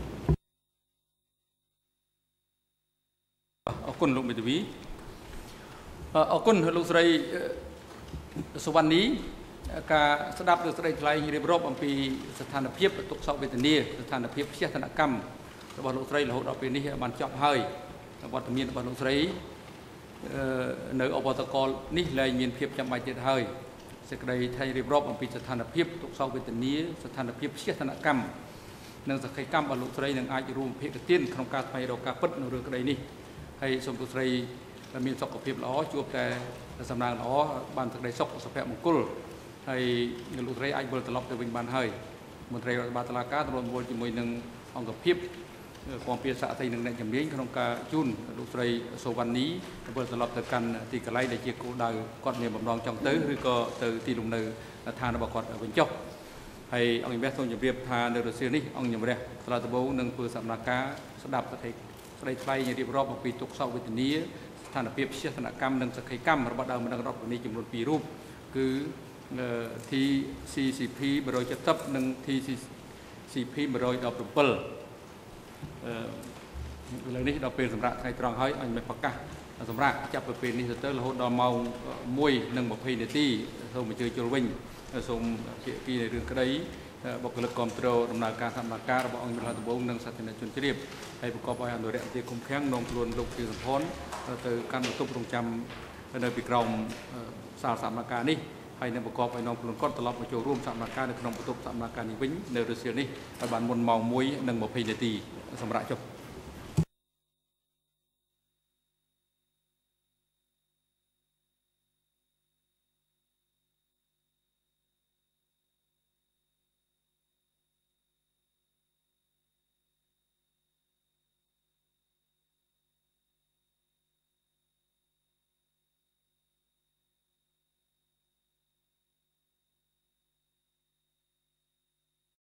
คุณลูกมิตรวีคุณลูกสไลสวรรค์นี้การสดับลูกสไลไทยเรียบรอบอันปีสถานเพียบตกเสาเวทนีสถานเพียบเชี่ยธนกรรมบอลลูกสไลเราเป็นนี้มันจับให้บอลมีนบอลลูกสไลในอบตกรนี่เลยมีนเพียบจำไม่เจ็ดให้สกไลไทยเรียบรอบอันปีสถานเพียบตกเสาเวทนีสถานเพียบเชี่ยธนกรรมหนึ่งสกัยกรรมบอลลูกสไลหนึ่งอาจจะรวมเพียงเตี้ยนโครงการไทยเราการปิดในเรื่องใดนี้ให้สมลูกสไลมีสกปรกล้อจูบแต่สำนักล้อบานสกัยสกสเปรมกุลให้ลูกสไลไอ้บอลตลบไปวิ่งบานให้มณฑลบาตลากาตำรวจบอลจมูกหนึ่งองกับพิบความเพียรสะใจหนึ่งในจำเนียงขนมกาจุนลูกสไลโซวันนี้บอลตลบแต่กันตีกระไรในเจียกูดาวกอดเนียบำรองจังเตอร์หรือก็เตอร์ตีลงในทานบกอดเป็นเจ้าให้องค์เบสทรงจะเรียบทานในรัสเซียนี่องค์ยังไม่ได้ตลาดตะโบหนึ่งเพื่อสำนักกาสดับสะเทสไลไทยอย่างเรียบรอบปีตกเสาเวทนี้สถานเพียบเชี่ยธนกรรมหนึ่งสกัยกรรมระบาดดาวมันดังรอบนี้จำนวนปีรูปคือที่ CCP บริจาคทับหนึ่งที่ CCP บริจาคดับเบิลเรื่องนี้เราเป็นสำหรับใครตรองให้อันเป็นประกาศสำหรับจับเป็นนิสเตอร์เราดอมามวยหนึ่งแบบพีเนตี้เราไปเจอโจลวินส่งเกี่ยวกับในเรื่องกระไดบอกเรื่องคอมพิวเตอร์ดำเนินการทำนักการระบบองค์การตะบงหนึ่งสัตว์ในชนเชียบให้ประกอบไปอันโดยเรียกที่คุ้มแข็งนองล้วนลูกที่สมพรtừการตุบตรงจำในปีกรองสาวสามนักการนี้ให้ในประกอบไปน้องพลุนก้อนตลอดมาโจร่วมสามนาการในขนมประตูสามนาการนี้วิ่งในรัสเซียนี่บานบนเมามวยหนึ่งแบบพีเนตี้สำหรับจบ